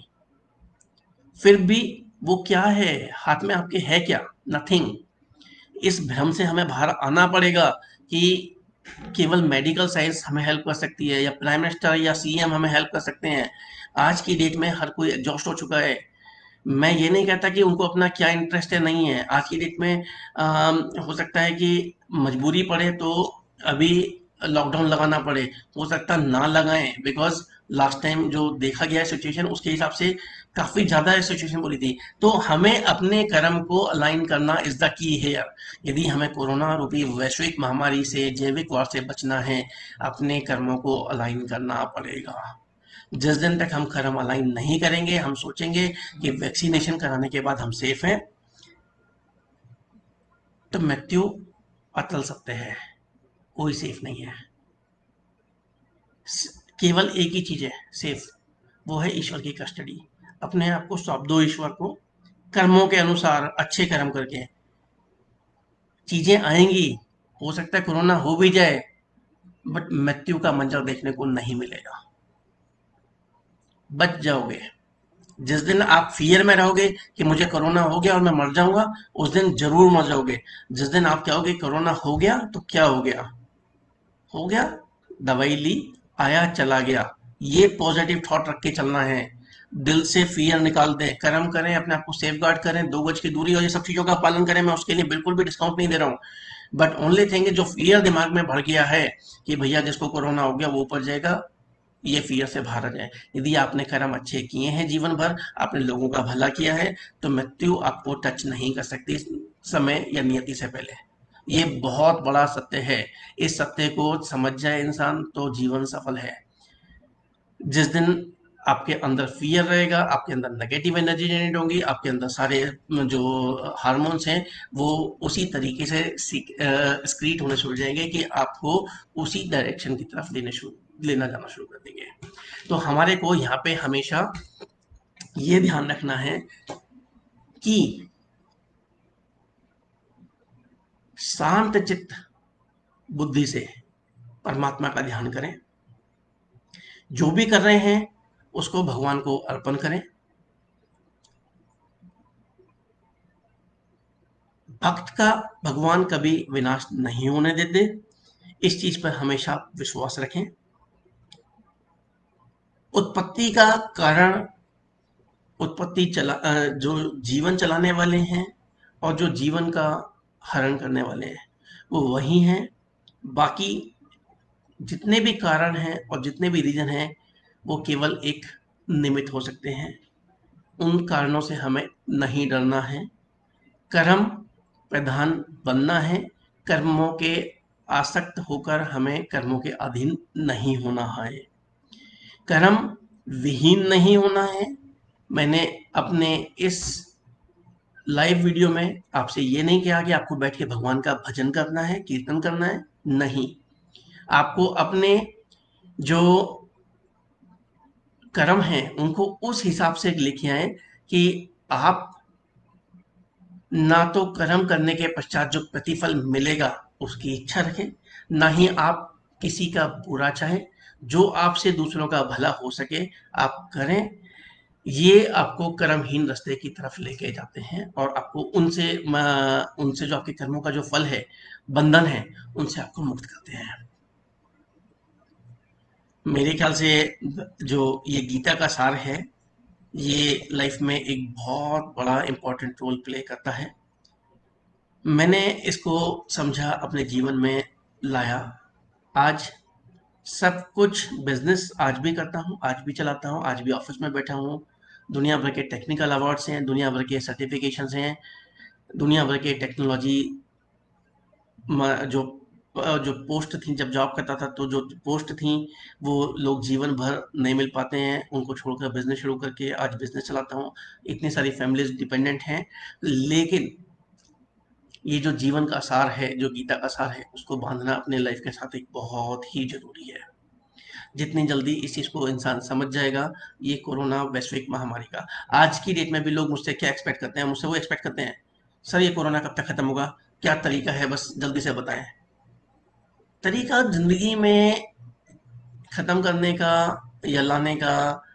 फिर भी वो क्या है? हाथ में आपके है क्या? नथिंग। इस भ्रम से हमें बाहर आना पड़ेगा कि केवल मेडिकल साइंस हमें हेल्प कर सकती है, या प्राइम मिनिस्टर या सीएम हमें हेल्प कर सकते हैं। आज की डेट में हर कोई एग्जॉस्ट हो चुका है। मैं ये नहीं कहता कि उनको अपना क्या इंटरेस्ट है, नहीं है। आज की डेट में अम, हो सकता है कि मजबूरी पड़े तो अभी लॉकडाउन लगाना पड़े, हो सकता ना लगाएं, बिकॉज लास्ट टाइम जो देखा गया है सिचुएशन, उसके हिसाब से काफी ज्यादा सिचुएशन बोली थी। तो हमें अपने कर्म को अलाइन करना इज द की हेयर। यदि हमें कोरोना रूपी वैश्विक महामारी से, जैविक वार से बचना है, अपने कर्मों को अलाइन करना पड़ेगा। जिस दिन तक हम कर्म अलाइन नहीं करेंगे, हम सोचेंगे कि वैक्सीनेशन कराने के बाद हम सेफ हैं, तो मृत्यु अतल सत्य है, कोई सेफ नहीं है। केवल एक ही चीज है सेफ, वो है ईश्वर की कस्टडी। अपने आप को सौंप दो ईश्वर को, कर्मों के अनुसार अच्छे कर्म करके। चीजें आएंगी, हो सकता है कोरोना हो भी जाए, बट मृत्यु का मंजर देखने को नहीं मिलेगा। बच जाओगे। जिस दिन आप फियर में रहोगे कि मुझे कोरोना हो गया और मैं मर जाऊंगा, उस दिन जरूर मर जाओगे। जिस दिन आप कहोगे कोरोना हो गया, तो क्या हो गया? हो गया, दवाई ली, आया चला गया। ये पॉजिटिव थॉट रख के चलना है। दिल से फियर निकाल दें, कर्म करें, अपने आप को सेफ गार्ड करें, दो गज की दूरी और ये सब चीजों का पालन करें। मैं उसके लिए बिल्कुल भी डिस्काउंट नहीं दे रहा हूँ। बट ओनली थिंग, जो फियर दिमाग में भर गया है कि भैया जिसको कोरोना हो गया वो ऊपर जाएगा, ये फियर से बाहर आ जाए। यदि आपने कर्म अच्छे किए हैं जीवन भर, आपने लोगों का भला किया है, तो मृत्यु आपको टच नहीं कर सकती समय या नियति से पहले। ये बहुत बड़ा सत्य है। इस सत्य को समझ जाए इंसान तो जीवन सफल है। जिस दिन आपके अंदर फियर रहेगा, आपके अंदर नेगेटिव एनर्जी जनरेट होगी, आपके अंदर सारे जो हार्मोन्स हैं वो उसी तरीके से स्क्रीट होने शुरू हो जाएंगे कि आपको उसी डायरेक्शन की तरफ लेने शुरू लेना जाना शुरू कर देंगे। तो हमारे को यहाँ पे हमेशा ये ध्यान रखना है कि शांत चित्त बुद्धि से परमात्मा का ध्यान करें। जो भी कर रहे हैं उसको भगवान को अर्पण करें। भक्त का भगवान कभी विनाश नहीं होने देते, इस चीज पर हमेशा विश्वास रखें। उत्पत्ति का कारण, उत्पत्ति चला अ, जो जीवन चलाने वाले हैं और जो जीवन का हरण करने वाले हैं, वो वही हैं। बाकी जितने भी कारण हैं और जितने भी रीजन हैं, वो केवल एक निमित्त हो सकते हैं। उन कारणों से हमें नहीं डरना है। कर्म प्रधान बनना है। कर्मों के आसक्त होकर हमें कर्मों के अधीन नहीं होना है। कर्म विहीन नहीं होना है। मैंने अपने इस लाइव वीडियो में आपसे ये नहीं कहा कि आपको बैठ के भगवान का भजन करना है, कीर्तन करना है। नहीं, आपको अपने जो कर्म हैं उनको उस हिसाब से लेके आए कि आप ना तो कर्म करने के पश्चात जो प्रतिफल मिलेगा उसकी इच्छा रखें, ना ही आप किसी का बुरा चाहें। जो आपसे दूसरों का भला हो सके आप करें। ये आपको कर्महीन रास्ते की तरफ लेके जाते हैं और आपको उनसे म- उनसे जो आपके कर्मों का जो फल है, बंधन है, उनसे आपको मुक्त करते हैं। मेरे ख्याल से जो ये गीता का सार है, ये लाइफ में एक बहुत बड़ा इम्पोर्टेंट रोल प्ले करता है। मैंने इसको समझा, अपने जीवन में लाया। आज सब कुछ बिजनेस आज भी करता हूँ, आज भी चलाता हूँ, आज भी ऑफिस में बैठा हूँ। दुनिया भर के टेक्निकल अवार्ड्स हैं, दुनिया भर के सर्टिफिकेशंस हैं, दुनिया भर के टेक्नोलॉजी जो जो पोस्ट थी जब जॉब करता था, तो जो पोस्ट थी वो लोग जीवन भर नहीं मिल पाते हैं, उनको छोड़कर बिजनेस शुरू करके आज बिजनेस चलाता हूँ। इतनी सारी फैमिलीज डिपेंडेंट हैं, लेकिन ये जो जीवन का सार है, जो गीता का सार है, उसको बांधना अपने लाइफ के साथ एक बहुत ही जरूरी है। जितनी जल्दी इस चीज को इंसान समझ जाएगा, ये कोरोना वैश्विक महामारी का, आज की डेट में भी लोग मुझसे क्या एक्सपेक्ट करते हैं, मुझसे वो एक्सपेक्ट करते हैं, सर ये कोरोना कब तक खत्म होगा, क्या तरीका है, बस जल्दी से बताएं। तरीका जिंदगी में खत्म करने का या लाने का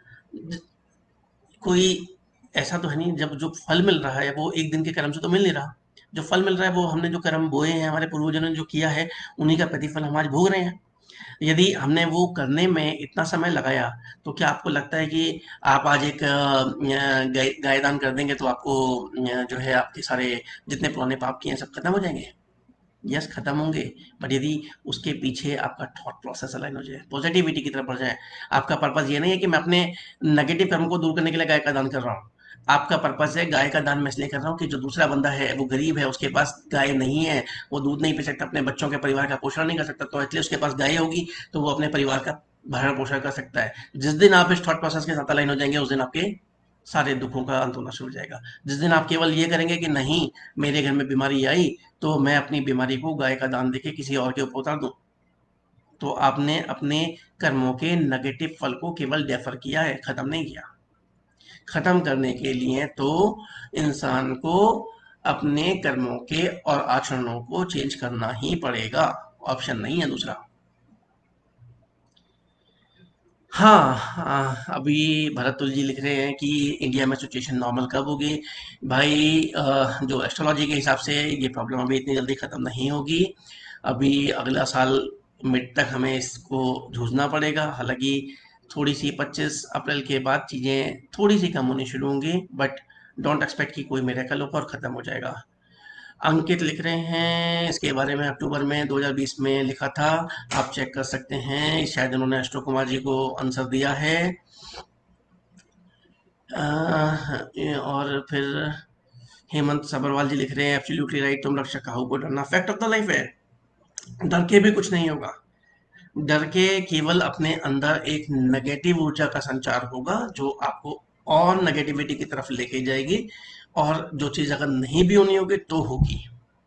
कोई ऐसा तो है नहीं। जब जो फल मिल रहा है वो एक दिन के कर्म से तो मिल नहीं रहा। जो फल मिल रहा है वो हमने जो कर्म बोए हैं, हमारे पूर्वजों ने जो किया है, उन्हीं का प्रतिफल हम आज भोग रहे हैं। यदि हमने वो करने में इतना समय लगाया, तो क्या आपको लगता है कि आप आज एक अ, गाय गाय दान कर देंगे तो आपको अ, जो है आपके सारे जितने पुराने पाप किए हैं सब खत्म हो जाएंगे? यस, खत्म होंगे। बट यदि उसके पीछे आपका थॉट प्रोसेस अलाइन हो जाए, पॉजिटिविटी की तरफ बढ़ जाए, आपका पर्पस ये नहीं है कि मैं अपने नेगेटिव कर्म को दूर करने के लिए गाय का दान कर रहा हूँ। आपका पर्पस है, गाय का दान मैं इसलिए कर रहा हूँ कि जो दूसरा बंदा है वो गरीब है, उसके पास गाय नहीं है, वो दूध नहीं पी सकता, अपने बच्चों के परिवार का पोषण नहीं कर सकता, तो इसलिए उसके पास गाय होगी तो वो अपने परिवार का भरण पोषण कर सकता है। जिस दिन आप इस थॉट प्रोसेस के साथ अलाइन हो जाएंगे, उस दिन आपके सारे दुखों का अंत होना शुरू हो जाएगा। जिस दिन आप केवल ये करेंगे कि नहीं, मेरे घर में बीमारी आई तो मैं अपनी बीमारी को गाय का दान देके किसी और के ऊपर उतार दूं, तो आपने अपने कर्मों के नेगेटिव फल को केवल डेफर किया है, खत्म नहीं किया। खत्म करने के लिए तो इंसान को अपने कर्मों के और आचरणों को चेंज करना ही पड़ेगा, ऑप्शन नहीं है दूसरा। हाँ, हाँ, अभी भरतुल जी लिख रहे हैं कि इंडिया में सिचुएशन नॉर्मल कब होगी। भाई अ, जो एस्ट्रोलॉजी के हिसाब से ये प्रॉब्लम अभी इतनी जल्दी ख़त्म नहीं होगी। अभी अगला साल मिड तक हमें इसको जूझना पड़ेगा। हालांकि थोड़ी सी पच्चीस अप्रैल के बाद चीज़ें थोड़ी सी कम होनी शुरू होंगी, बट डोंट एक्सपेक्ट कि कोई मेरेकल होगा और ख़त्म हो जाएगा। अंकित लिख रहे हैं इसके बारे में अक्टूबर में दो हज़ार बीस में लिखा था, आप चेक कर सकते हैं, शायद उन्होंने अशोक कुमार जी को आंसर दिया है। अ, ये और फिर हेमंत सबरवाल जी लिख रहे हैं एब्सोल्युटली राइट, तुम रक्षा काहू को डरना, फैक्ट ऑफ द लाइफ है। डर के भी कुछ नहीं होगा। डर के केवल अपने अंदर एक नेगेटिव ऊर्जा का संचार होगा जो आपको और नेगेटिविटी की तरफ लेके जाएगी, और जो चीज अगर नहीं भी होनी होगी तो होगी।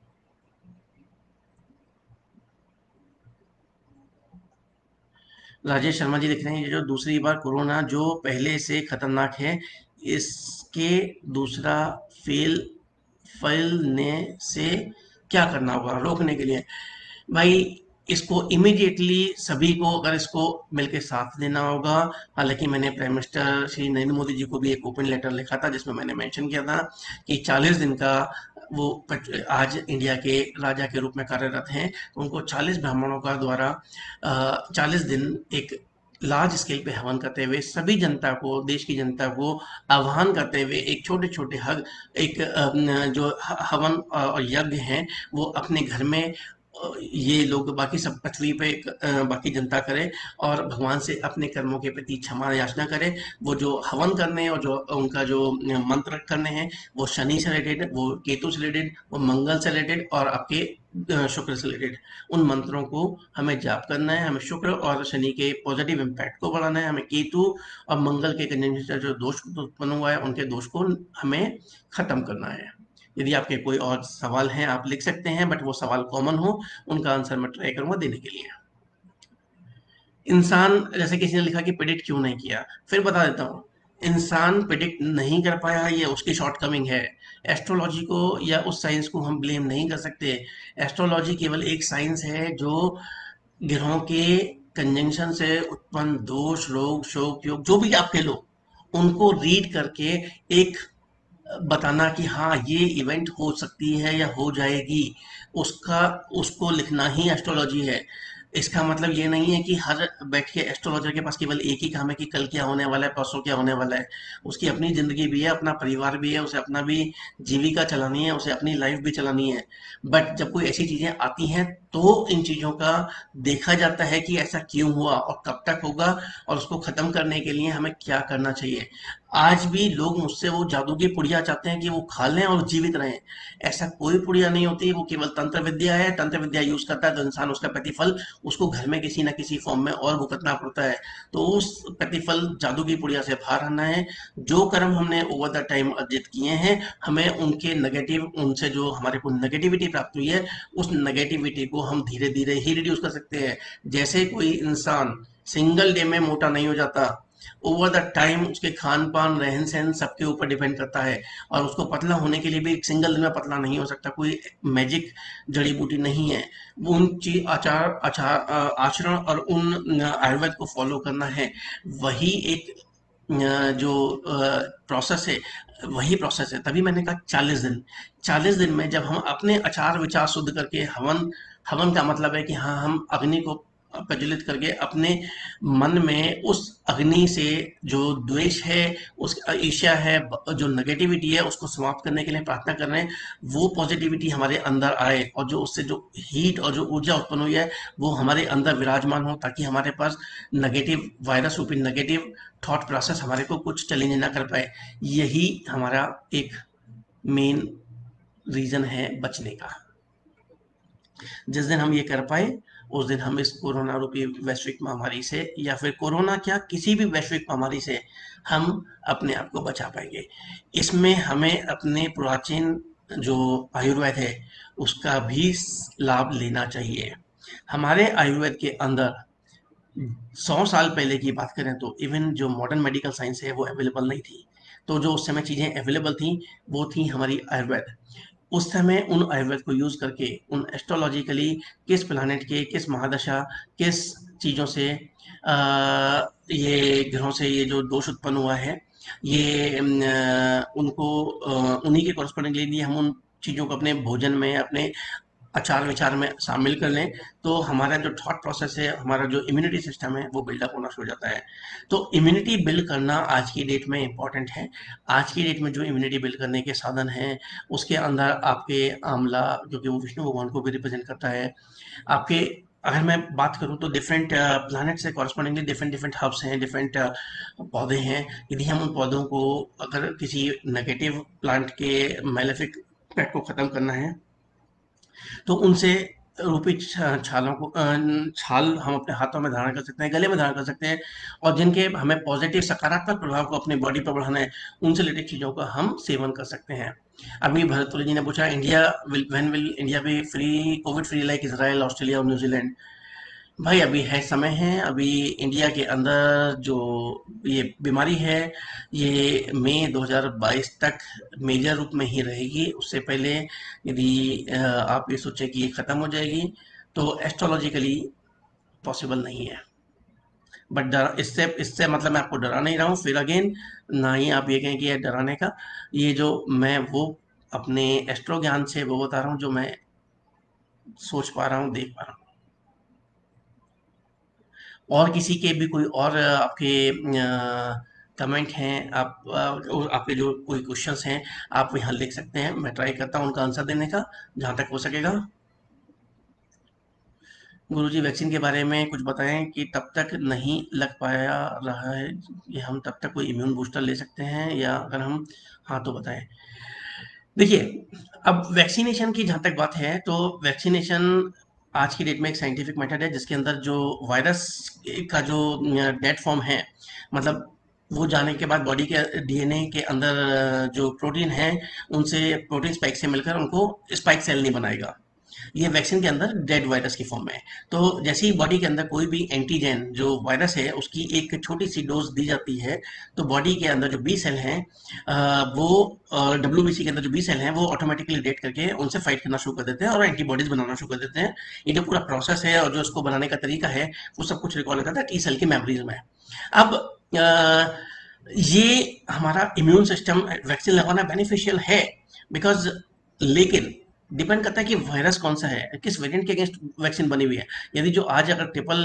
राजेश शर्मा जी लिख रहे हैं ये जो दूसरी बार कोरोना जो पहले से खतरनाक है, इसके दूसरा फेल फैलने से क्या करना होगा रोकने के लिए? भाई, इसको इमीडिएटली सभी को अगर इसको मिलकर साथ देना होगा। हालांकि मैंने प्राइम मिनिस्टर श्री नरेंद्र मोदी जी को भी एक ओपन लेटर लिखा था जिसमें मैंने मेंशन किया था कि चालीस दिन का वो पट- आज इंडिया के राजा के रूप में कार्यरत हैं, तो उनको चालीस ब्राह्मणों का द्वारा चालीस दिन एक लार्ज स्केल पे हवन करते हुए सभी जनता को, देश की जनता को आह्वान करते हुए एक छोटे छोटे हग एक अ, जो ह- हवन और यज्ञ हैं वो अपने घर में ये लोग बाकी सब पृथ्वी पे अ, बाकी जनता करे और भगवान से अपने कर्मों के प्रति क्षमा याचना करे। वो जो हवन करने और जो उनका जो मंत्र करने हैं वो शनि से रिलेटेड, वो केतु से रिलेटेड, वो मंगल से रिलेटेड और आपके अ, शुक्र से रिलेटेड उन मंत्रों को हमें जाप करना है। हमें शुक्र और शनि के पॉजिटिव इम्पैक्ट को बढ़ाना है। हमें केतु और मंगल के कंजंक्शन से जो दोष उत्पन्न हुआ है उनके दोष को हमें खत्म करना है। यदि आपके कोई और सवाल हैं आप लिख सकते हैं, बट वो सवाल कॉमन हो उनका आंसर मैं ट्राई करूंगा देने के लिए। इंसान, जैसे किसी ने लिखा कि प्रिडिक्ट क्यों नहीं किया, फिर बता देता हूँ। इंसान प्रिडिक्ट नहीं कर पाया, ये उसकी शॉर्टकमिंग है। एस्ट्रोलॉजी को या उस साइंस को हम ब्लेम नहीं कर सकते। एस्ट्रोलॉजी केवल एक साइंस है जो ग्रहों के कंजंक्शन से उत्पन्न दोष, रोग, शोक, योग, जो भी आप कह लो, उनको रीड करके एक बताना कि हाँ ये इवेंट हो सकती है या हो जाएगी, उसका उसको लिखना ही एस्ट्रोलॉजी है। इसका मतलब ये नहीं है कि हर बैठ के एस्ट्रोलॉजर के पास केवल एक ही काम है कि कल क्या होने वाला है, परसों क्या होने वाला है। उसकी अपनी जिंदगी भी है, अपना परिवार भी है, उसे अपना भी जीविका चलानी है, उसे अपनी लाइफ भी चलानी है। बट जब कोई ऐसी चीजें आती हैं तो इन चीजों का देखा जाता है कि ऐसा क्यों हुआ और कब तक होगा और उसको खत्म करने के लिए हमें क्या करना चाहिए। आज भी लोग मुझसे वो जादू की पुड़िया चाहते हैं कि वो खा लें और जीवित रहें। ऐसा कोई पुड़िया नहीं होती, वो केवल तंत्र विद्या है। तंत्र विद्या यूज करता है तो इंसान उसका प्रतिफल उसको घर में किसी ना किसी फॉर्म में और भुगतना पड़ता है। तो उस प्रतिफल जादू की पुड़िया से बाहर आना है। जो कर्म हमने ओवर द टाइम अर्जित किए हैं, हमें उनके नेगेटिव, उनसे जो हमारे को नेगेटिविटी प्राप्त हुई है, उस नेगेटिविटी को हम धीरे धीरे ही रिड्यूस कर सकते हैं। जैसे कोई इंसान सिंगल डे में मोटा नहीं हो जाता, ओवर द टाइम उसके खान पान, रहन सहन सबके ऊपर डिपेंड करता है। और उसको पतला होने के लिए भी एक सिंगल दिन में पतला नहीं हो सकता, कोई मैजिक जड़ी बूटी नहीं है। वो उन चीज आचार आचार अ, आचरण और उन अ, आयुर्वेद को फॉलो करना है। वही एक अ, जो प्रोसेस है, वही प्रोसेस है। तभी मैंने कहा चालीस दिन। चालीस दिन में जब हम अपने आचार विचार शुद्ध करके हवन, हवन का मतलब है कि हाँ हम अग्नि को प्रज्वलित करके अपने मन में उस अग्नि से जो द्वेष है, उस ईर्ष्या है, जो नेगेटिविटी है, उसको समाप्त करने के लिए प्रार्थना कर रहे हैं। वो पॉजिटिविटी हमारे अंदर आए और जो उससे जो हीट और जो ऊर्जा उत्पन्न हुई है वो हमारे अंदर विराजमान हो, ताकि हमारे पास नेगेटिव वायरस रूपी नेगेटिव थॉट प्रोसेस हमारे को कुछ चैलेंज ना कर पाए। यही हमारा एक मेन रीजन है बचने का। जिस दिन हम ये कर पाए उस दिन हम इस कोरोना रूपी वैश्विक महामारी से, या फिर कोरोना क्या किसी भी वैश्विक महामारी से हम अपने आप को बचा पाएंगे। इसमें हमें अपने प्राचीन जो आयुर्वेद है उसका भी लाभ लेना चाहिए। हमारे आयुर्वेद के अंदर सौ साल पहले की बात करें तो इवन जो मॉडर्न मेडिकल साइंस है वो अवेलेबल नहीं थी। तो जो उस समय चीज़ें अवेलेबल थी वो थी हमारी आयुर्वेद। उस समय उन आयुर्वेद को यूज करके उन एस्ट्रोलॉजिकली किस प्लानेट के किस महादशा, किस चीज़ों से आ, ये ग्रहों से ये जो दोष उत्पन्न हुआ है, ये अम, अ, उनको अ, उन्हीं के कॉरस्पॉन्डिंगली हम उन चीज़ों को अपने भोजन में, अपने आचार विचार में शामिल कर लें, तो हमारा जो थॉट प्रोसेस है, हमारा जो इम्यूनिटी सिस्टम है वो बिल्डअप होना शुरू हो जाता है। तो इम्यूनिटी बिल्ड करना आज की डेट में इम्पॉर्टेंट है। आज की डेट में जो इम्यूनिटी बिल्ड करने के साधन हैं उसके अंदर आपके आंवला, जो कि वो विष्णु भगवान को भी रिप्रेजेंट करता है, आपके, अगर मैं बात करूं तो डिफरेंट प्लैनेट से कॉरस्पॉन्डिंगली डिफरेंट डिफरेंट हब्स हैं, डिफरेंट पौधे हैं। यदि हम उन पौधों को, अगर किसी नेगेटिव प्लांट के मेलेफिक इफेक्ट को खत्म करना है तो उनसे रूपी छ- छालों को अ, छाल हम अपने हाथों में धारण कर सकते हैं, गले में धारण कर सकते हैं। और जिनके हमें पॉजिटिव सकारात्मक प्रभाव को अपनी बॉडी पर बढ़ाना है, उनसे रिलेटेड चीज़ों का हम सेवन कर सकते हैं। अभी भरतपुर जी ने पूछा, India will when will India be free, covid free like Israel, Australia और न्यूजीलैंड। भाई अभी है, समय है। अभी इंडिया के अंदर जो ये बीमारी है ये मई दो हज़ार बाईस तक मेजर रूप में ही रहेगी। उससे पहले यदि अ, आप ये सोचें कि ये खत्म हो जाएगी तो एस्ट्रोलॉजिकली पॉसिबल नहीं है। बट डर इससे इससे मतलब मैं आपको डरा नहीं रहा हूँ, फिर अगेन ना ही आप ये कहें कि ये डराने का। ये जो मैं वो अपने एस्ट्रो ज्ञान से वो बता रहा हूँ जो मैं सोच पा रहा हूँ, देख पा रहा हूँ। और किसी के भी कोई और अ, आपके कमेंट हैं, आप अ, और आपके जो कोई क्वेश्चंस हैं आप यहाँ लिख सकते हैं। मैं ट्राई करता हूँ उनका आंसर देने का जहाँ तक हो सकेगा। गुरुजी वैक्सीन के बारे में कुछ बताएं कि तब तक नहीं लग पाया रहा है कि हम तब तक कोई इम्यून बूस्टर ले सकते हैं, या अगर हम, हाँ तो बताएं। देखिए, अब वैक्सीनेशन की जहाँ तक बात है, तो वैक्सीनेशन आज की डेट में एक साइंटिफिक मेथड है जिसके अंदर जो वायरस का जो डेड फॉर्म है, मतलब वो जाने के बाद बॉडी के डीएनए के अंदर अ, जो प्रोटीन है, उनसे प्रोटीन स्पाइक से मिलकर उनको स्पाइक सेल नहीं बनाएगा। ये वैक्सीन के अंदर डेड वायरस की फॉर्म में है। तो जैसे ही बॉडी के अंदर कोई भी एंटीजन जो वायरस है उसकी एक छोटी सी डोज दी जाती है, तो बॉडी के अंदर जो बी सेल हैं, अ, वो डब्ल्यू बी सी के अंदर जो बी सेल हैं वो ऑटोमेटिकली डिटेक्ट करके उनसे फाइट करना शुरू कर देते हैं और एंटीबॉडीज बनाना शुरू कर देते हैं। ये जो पूरा प्रोसेस है और जो इसको बनाने का तरीका है, वो सब कुछ रिकॉर्ड करता है टी सेल की मेमोरीज में। अब अ, ये हमारा इम्यून सिस्टम वैक्सीन लगवाना बेनिफिशियल है, बिकॉज, लेकिन डिपेंड करता है कि वायरस कौन सा है, किस वेरिएंट के अगेंस्ट वैक्सीन बनी हुई है। यदि जो आज अगर ट्रिपल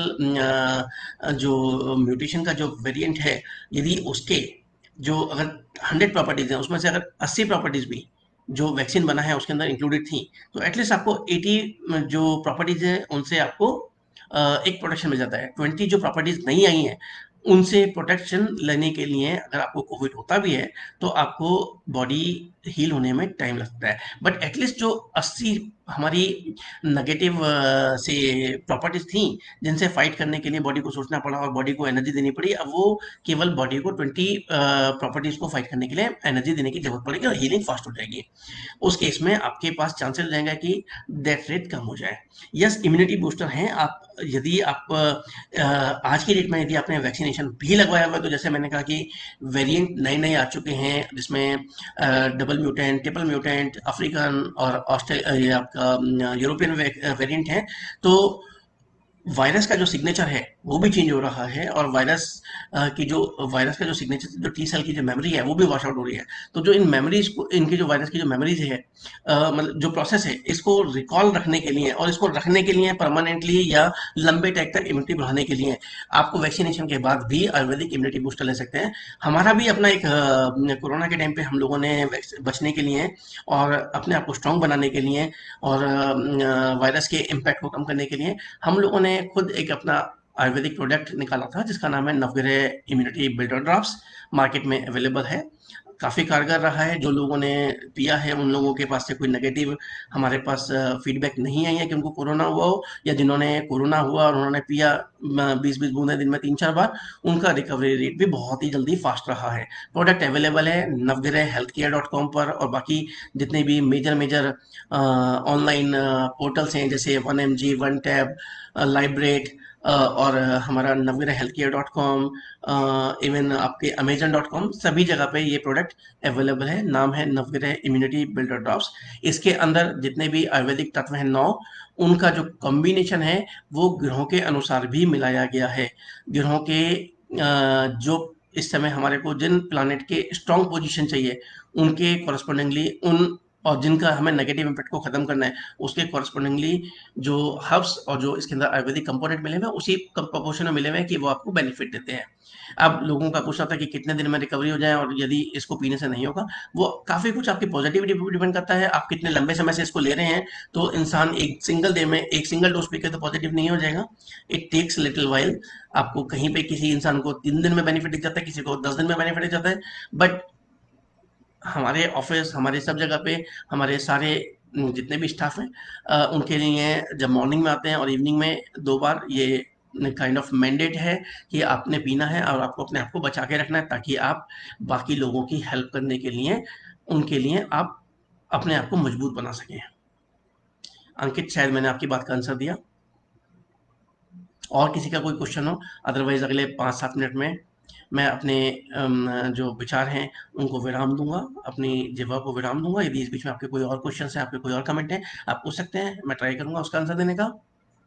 जो म्यूटेशन का जो वेरिएंट है, यदि उसके जो अगर हंड्रेड प्रॉपर्टीज हैं उसमें से अगर अस्सी प्रॉपर्टीज भी जो वैक्सीन बना है उसके अंदर इंक्लूडेड थी, तो एटलीस्ट आपको एटी जो प्रॉपर्टीज है उनसे आपको अ, एक प्रोटेक्शन मिल जाता है। ट्वेंटी जो प्रॉपर्टीज नहीं आई हैं उनसे प्रोटेक्शन लेने के लिए अगर आपको कोविड होता भी है तो आपको बॉडी हील होने में टाइम लगता है। बट एटलीस्ट जो अस्सी हमारी नेगेटिव से प्रॉपर्टीज थी जिनसे फाइट करने के लिए बॉडी को सोचना पड़ा और बॉडी को एनर्जी देनी पड़ी, अब वो केवल बॉडी को ट्वेंटी प्रॉपर्टीज को फाइट करने के लिए एनर्जी देने की जरूरत पड़ेगी और हीलिंग फास्ट हो जाएगी। उस केस में आपके पास चांसेस रहेगा कि डेथ रेट कम हो जाए। यस, इम्यूनिटी बूस्टर हैं। आप यदि आप अ, आज की डेट में यदि आपने वैक्सीनेशन भी लगवाया हुआ है, तो जैसे मैंने कहा कि वेरिएंट नए नए आ चुके हैं जिसमें double mutant, triple mutant, African और ऑस्ट्रेलिया आपका यूरोपियन वेरिएंट है। तो वायरस का जो सिग्नेचर है वो भी चेंज हो रहा है, और वायरस अ, की जो वायरस का जो सिग्नेचर, जो टी सेल की जो मेमोरी है वो भी वॉश आउट हो रही है। तो जो इन मेमोरीज को, इनकी जो वायरस की जो मेमोरीज है, अ, मतलब जो प्रोसेस है, इसको रिकॉल रखने के लिए और इसको रखने के लिए परमानेंटली या लंबे टाइम तक इम्यूनिटी बढ़ाने के लिए आपको वैक्सीनेशन के बाद भी आयुर्वेदिक इम्यूनिटी बूस्टर ले सकते हैं। हमारा भी अपना एक अ, कोरोना के टाइम पे हम लोगों ने वैक्स- बचने के लिए और अपने आप को स्ट्रांग बनाने के लिए और अ, वायरस के इम्पैक्ट को कम करने के लिए हम लोगों ने खुद एक अपना आयुर्वेदिक प्रोडक्ट निकाला था जिसका नाम है Navgraha immunity builder drops. Market में अवेलेबल है, काफ़ी कारगर रहा है। जो लोगों ने पिया है उन लोगों के पास से कोई नेगेटिव हमारे पास फीडबैक नहीं आई है कि उनको कोरोना हुआ हो, या जिन्होंने कोरोना हुआ और उन्होंने पिया बीस बीस बूंदे दिन में तीन चार बार, उनका रिकवरी रेट भी बहुत ही जल्दी फास्ट रहा है। प्रोडक्ट अवेलेबल है नवग्रह हेल्थ केयर डॉट कॉम पर, और बाकी जितने भी मेजर मेजर ऑनलाइन पोर्टल्स हैं जैसे one M G, one tab, Lybrate, और हमारा Navgraha health care dot com, even आपके अमेजन डॉट कॉम, सभी जगह पे ये प्रोडक्ट अवेलेबल है। नाम है नवग्रह इम्यूनिटी बिल्डर ड्रॉप्स। इसके अंदर जितने भी आयुर्वेदिक तत्व हैं नौ, उनका जो कॉम्बिनेशन है वो ग्रहों के अनुसार भी मिलाया गया है। ग्रहों के अ, जो इस समय हमारे को जिन प्लानेट के स्ट्रॉन्ग पोजीशन चाहिए उनके कॉरस्पॉन्डिंगली उन, और जिनका हमें नेगेटिव इम्पैक्ट को खत्म करना है उसके कॉरस्पॉन्डिंगली जो हर्ब्स और जो इसके अंदर आयुर्वेदिक कंपोनेंट मिले हुए हैं उसी प्रोपोर्शन में मिले हुए हैं कि वो आपको बेनिफिट देते हैं। अब लोगों का पूछना था कि कितने दिन में रिकवरी हो जाए और यदि इसको पीने से नहीं होगा, वो काफ़ी कुछ आपकी पॉजिटिविटी पर डिपेंड करता है। आप कितने लंबे समय से इसको ले रहे हैं, तो इंसान एक सिंगल डे में एक सिंगल डोज पी के तो पॉजिटिव नहीं हो जाएगा। It takes little while. आपको कहीं पे किसी इंसान को तीन दिन में बेनिफिट दिख जाता है, किसी को दस दिन में बेनिफिट दिख जाता है। बट हमारे ऑफिस, हमारे सब जगह पे हमारे सारे उम, जितने भी स्टाफ हैं, अ, उनके लिए जब मॉर्निंग में आते हैं और इवनिंग में दो बार, ये काइंड ऑफ मैंडेट है कि आपने पीना है और आपको अपने आप को बचा के रखना है, ताकि आप बाकी लोगों की हेल्प करने के लिए, उनके लिए आप अपने आप को मजबूत बना सकें। अंकित, शायद मैंने आपकी बात का आंसर दिया। और किसी का कोई क्वेश्चन हो, अदरवाइज अगले पाँच सात मिनट में मैं अपने अम, जो विचार हैं उनको विराम दूंगा, अपनी जिह्वा को विराम दूंगा। यदि इस बीच में आपके कोई और क्वेश्चन है, आपके कोई और कमेंट है, आप पूछ सकते हैं, मैं ट्राई करूंगा उसका आंसर देने का।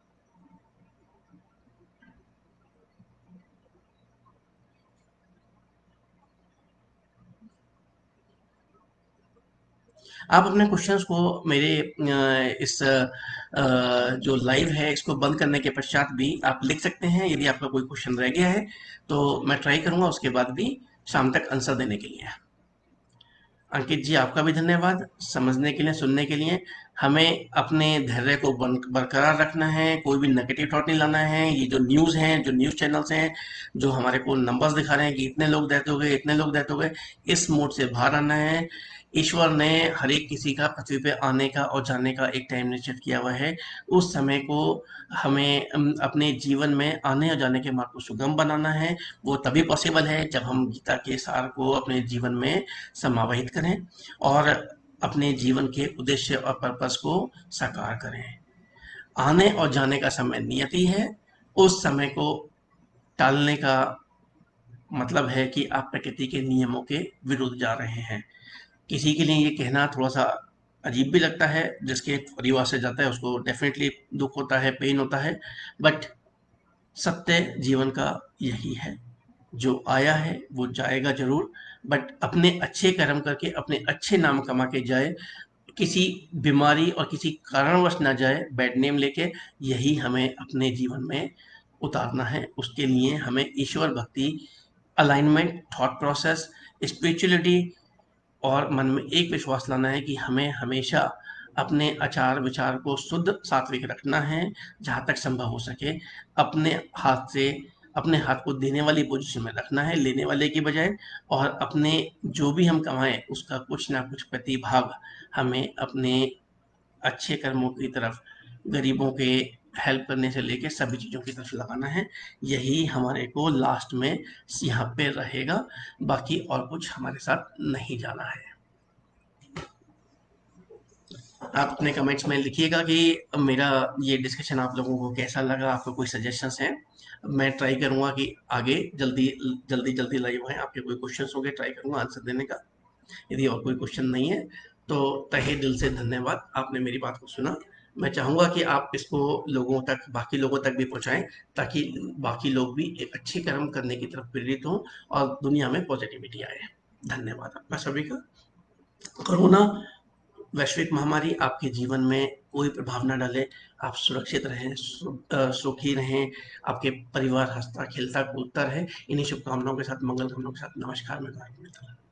आप अपने क्वेश्चंस को मेरे अ, इस अ, जो लाइव है इसको बंद करने के पश्चात भी आप लिख सकते हैं। यदि आपका कोई क्वेश्चन रह गया है तो मैं ट्राई करूंगा उसके बाद भी शाम तक आंसर देने के लिए। अंकित जी, आपका भी धन्यवाद समझने के लिए, सुनने के लिए। हमें अपने धैर्य को बन बरकरार रखना है, कोई भी नेगेटिव थॉट नहीं लाना है। ये जो न्यूज़ हैं, जो न्यूज़ चैनल्स हैं, जो हमारे को नंबर्स दिखा रहे हैं कि इतने लोग डेथ हो गए, इतने लोग डेथ हो गए, इस मोड से बाहर आना है। ईश्वर ने हर एक किसी का पृथ्वी पे आने का और जाने का एक टाइम निश्चित किया हुआ है। उस समय को हमें अम, अपने जीवन में आने और जाने के मार्ग को सुगम बनाना है। वो तभी पॉसिबल है जब हम गीता के सार को अपने जीवन में समाहित करें और अपने जीवन के उद्देश्य और पर्पस को साकार करें। आने और जाने का समय नियति है। उस समय को टालने का मतलब है कि आप प्रकृति के नियमों के विरुद्ध जा रहे हैं। किसी के लिए ये कहना थोड़ा-सा अजीब भी लगता है, जिसके परिवार से जाता है उसको डेफ़िनेटली दुःख होता है, पेन होता है, बट सत्य जीवन का यही है। जो आया है वो जाएगा ज़रूर, बट अपने अच्छे कर्म करके अपने अच्छे नाम कमा के जाए, किसी बीमारी और किसी कारणवश ना जाए बैड नेम लेके। यही हमें अपने जीवन में उतारना है। उसके लिए हमें ईश्वर भक्ति, अलाइनमेंट, थॉट प्रोसेस, स्पिरिचुअलिटी और मन में एक विश्वास लाना है कि हमें हमेशा अपने आचार विचार को शुद्ध सात्विक रखना है। जहाँ तक संभव हो सके अपने हाथ से अपने हाथ को देने वाली पोजीशन में रखना है, लेने वाले की बजाय। और अपने जो भी हम कमाएं उसका कुछ ना कुछ प्रतिभाग हमें अपने अच्छे कर्मों की तरफ, गरीबों के हेल्प करने से लेके सभी चीज़ों की तरफ लगाना है। यही हमारे को लास्ट में यहाँ पे रहेगा, बाकी और कुछ हमारे साथ नहीं जाना है। आप अपने कमेंट्स में लिखिएगा कि मेरा ये डिस्कशन आप लोगों को कैसा लगा, आपको कोई सजेशंस हैं। मैं ट्राई करूँगा कि आगे जल्दी जल्दी जल्दी लाइव आएँ। आपके कोई क्वेश्चंस होंगे, ट्राई करूँगा आंसर देने का। यदि और कोई क्वेश्चन नहीं है तो तहे दिल से धन्यवाद, आपने मेरी बात को सुना। मैं चाहूँगा कि आप इसको लोगों तक, बाकी लोगों तक भी पहुँचाएँ, ताकि बाकी लोग भी एक अच्छे कर्म करने की तरफ प्रेरित हों और दुनिया में पॉजिटिविटी आए। धन्यवाद आपका सभी का। कोरोना वैश्विक महामारी आपके जीवन में कोई प्रभाव न डाले। आप सुरक्षित रहें, सु, अ, सुखी रहें, आपके परिवार हंसता खेलता कूदता रहे। इन्हीं शुभकामनाओं के साथ, मंगल कामनाओं के साथ नमस्कार। मैं भारत मित्र।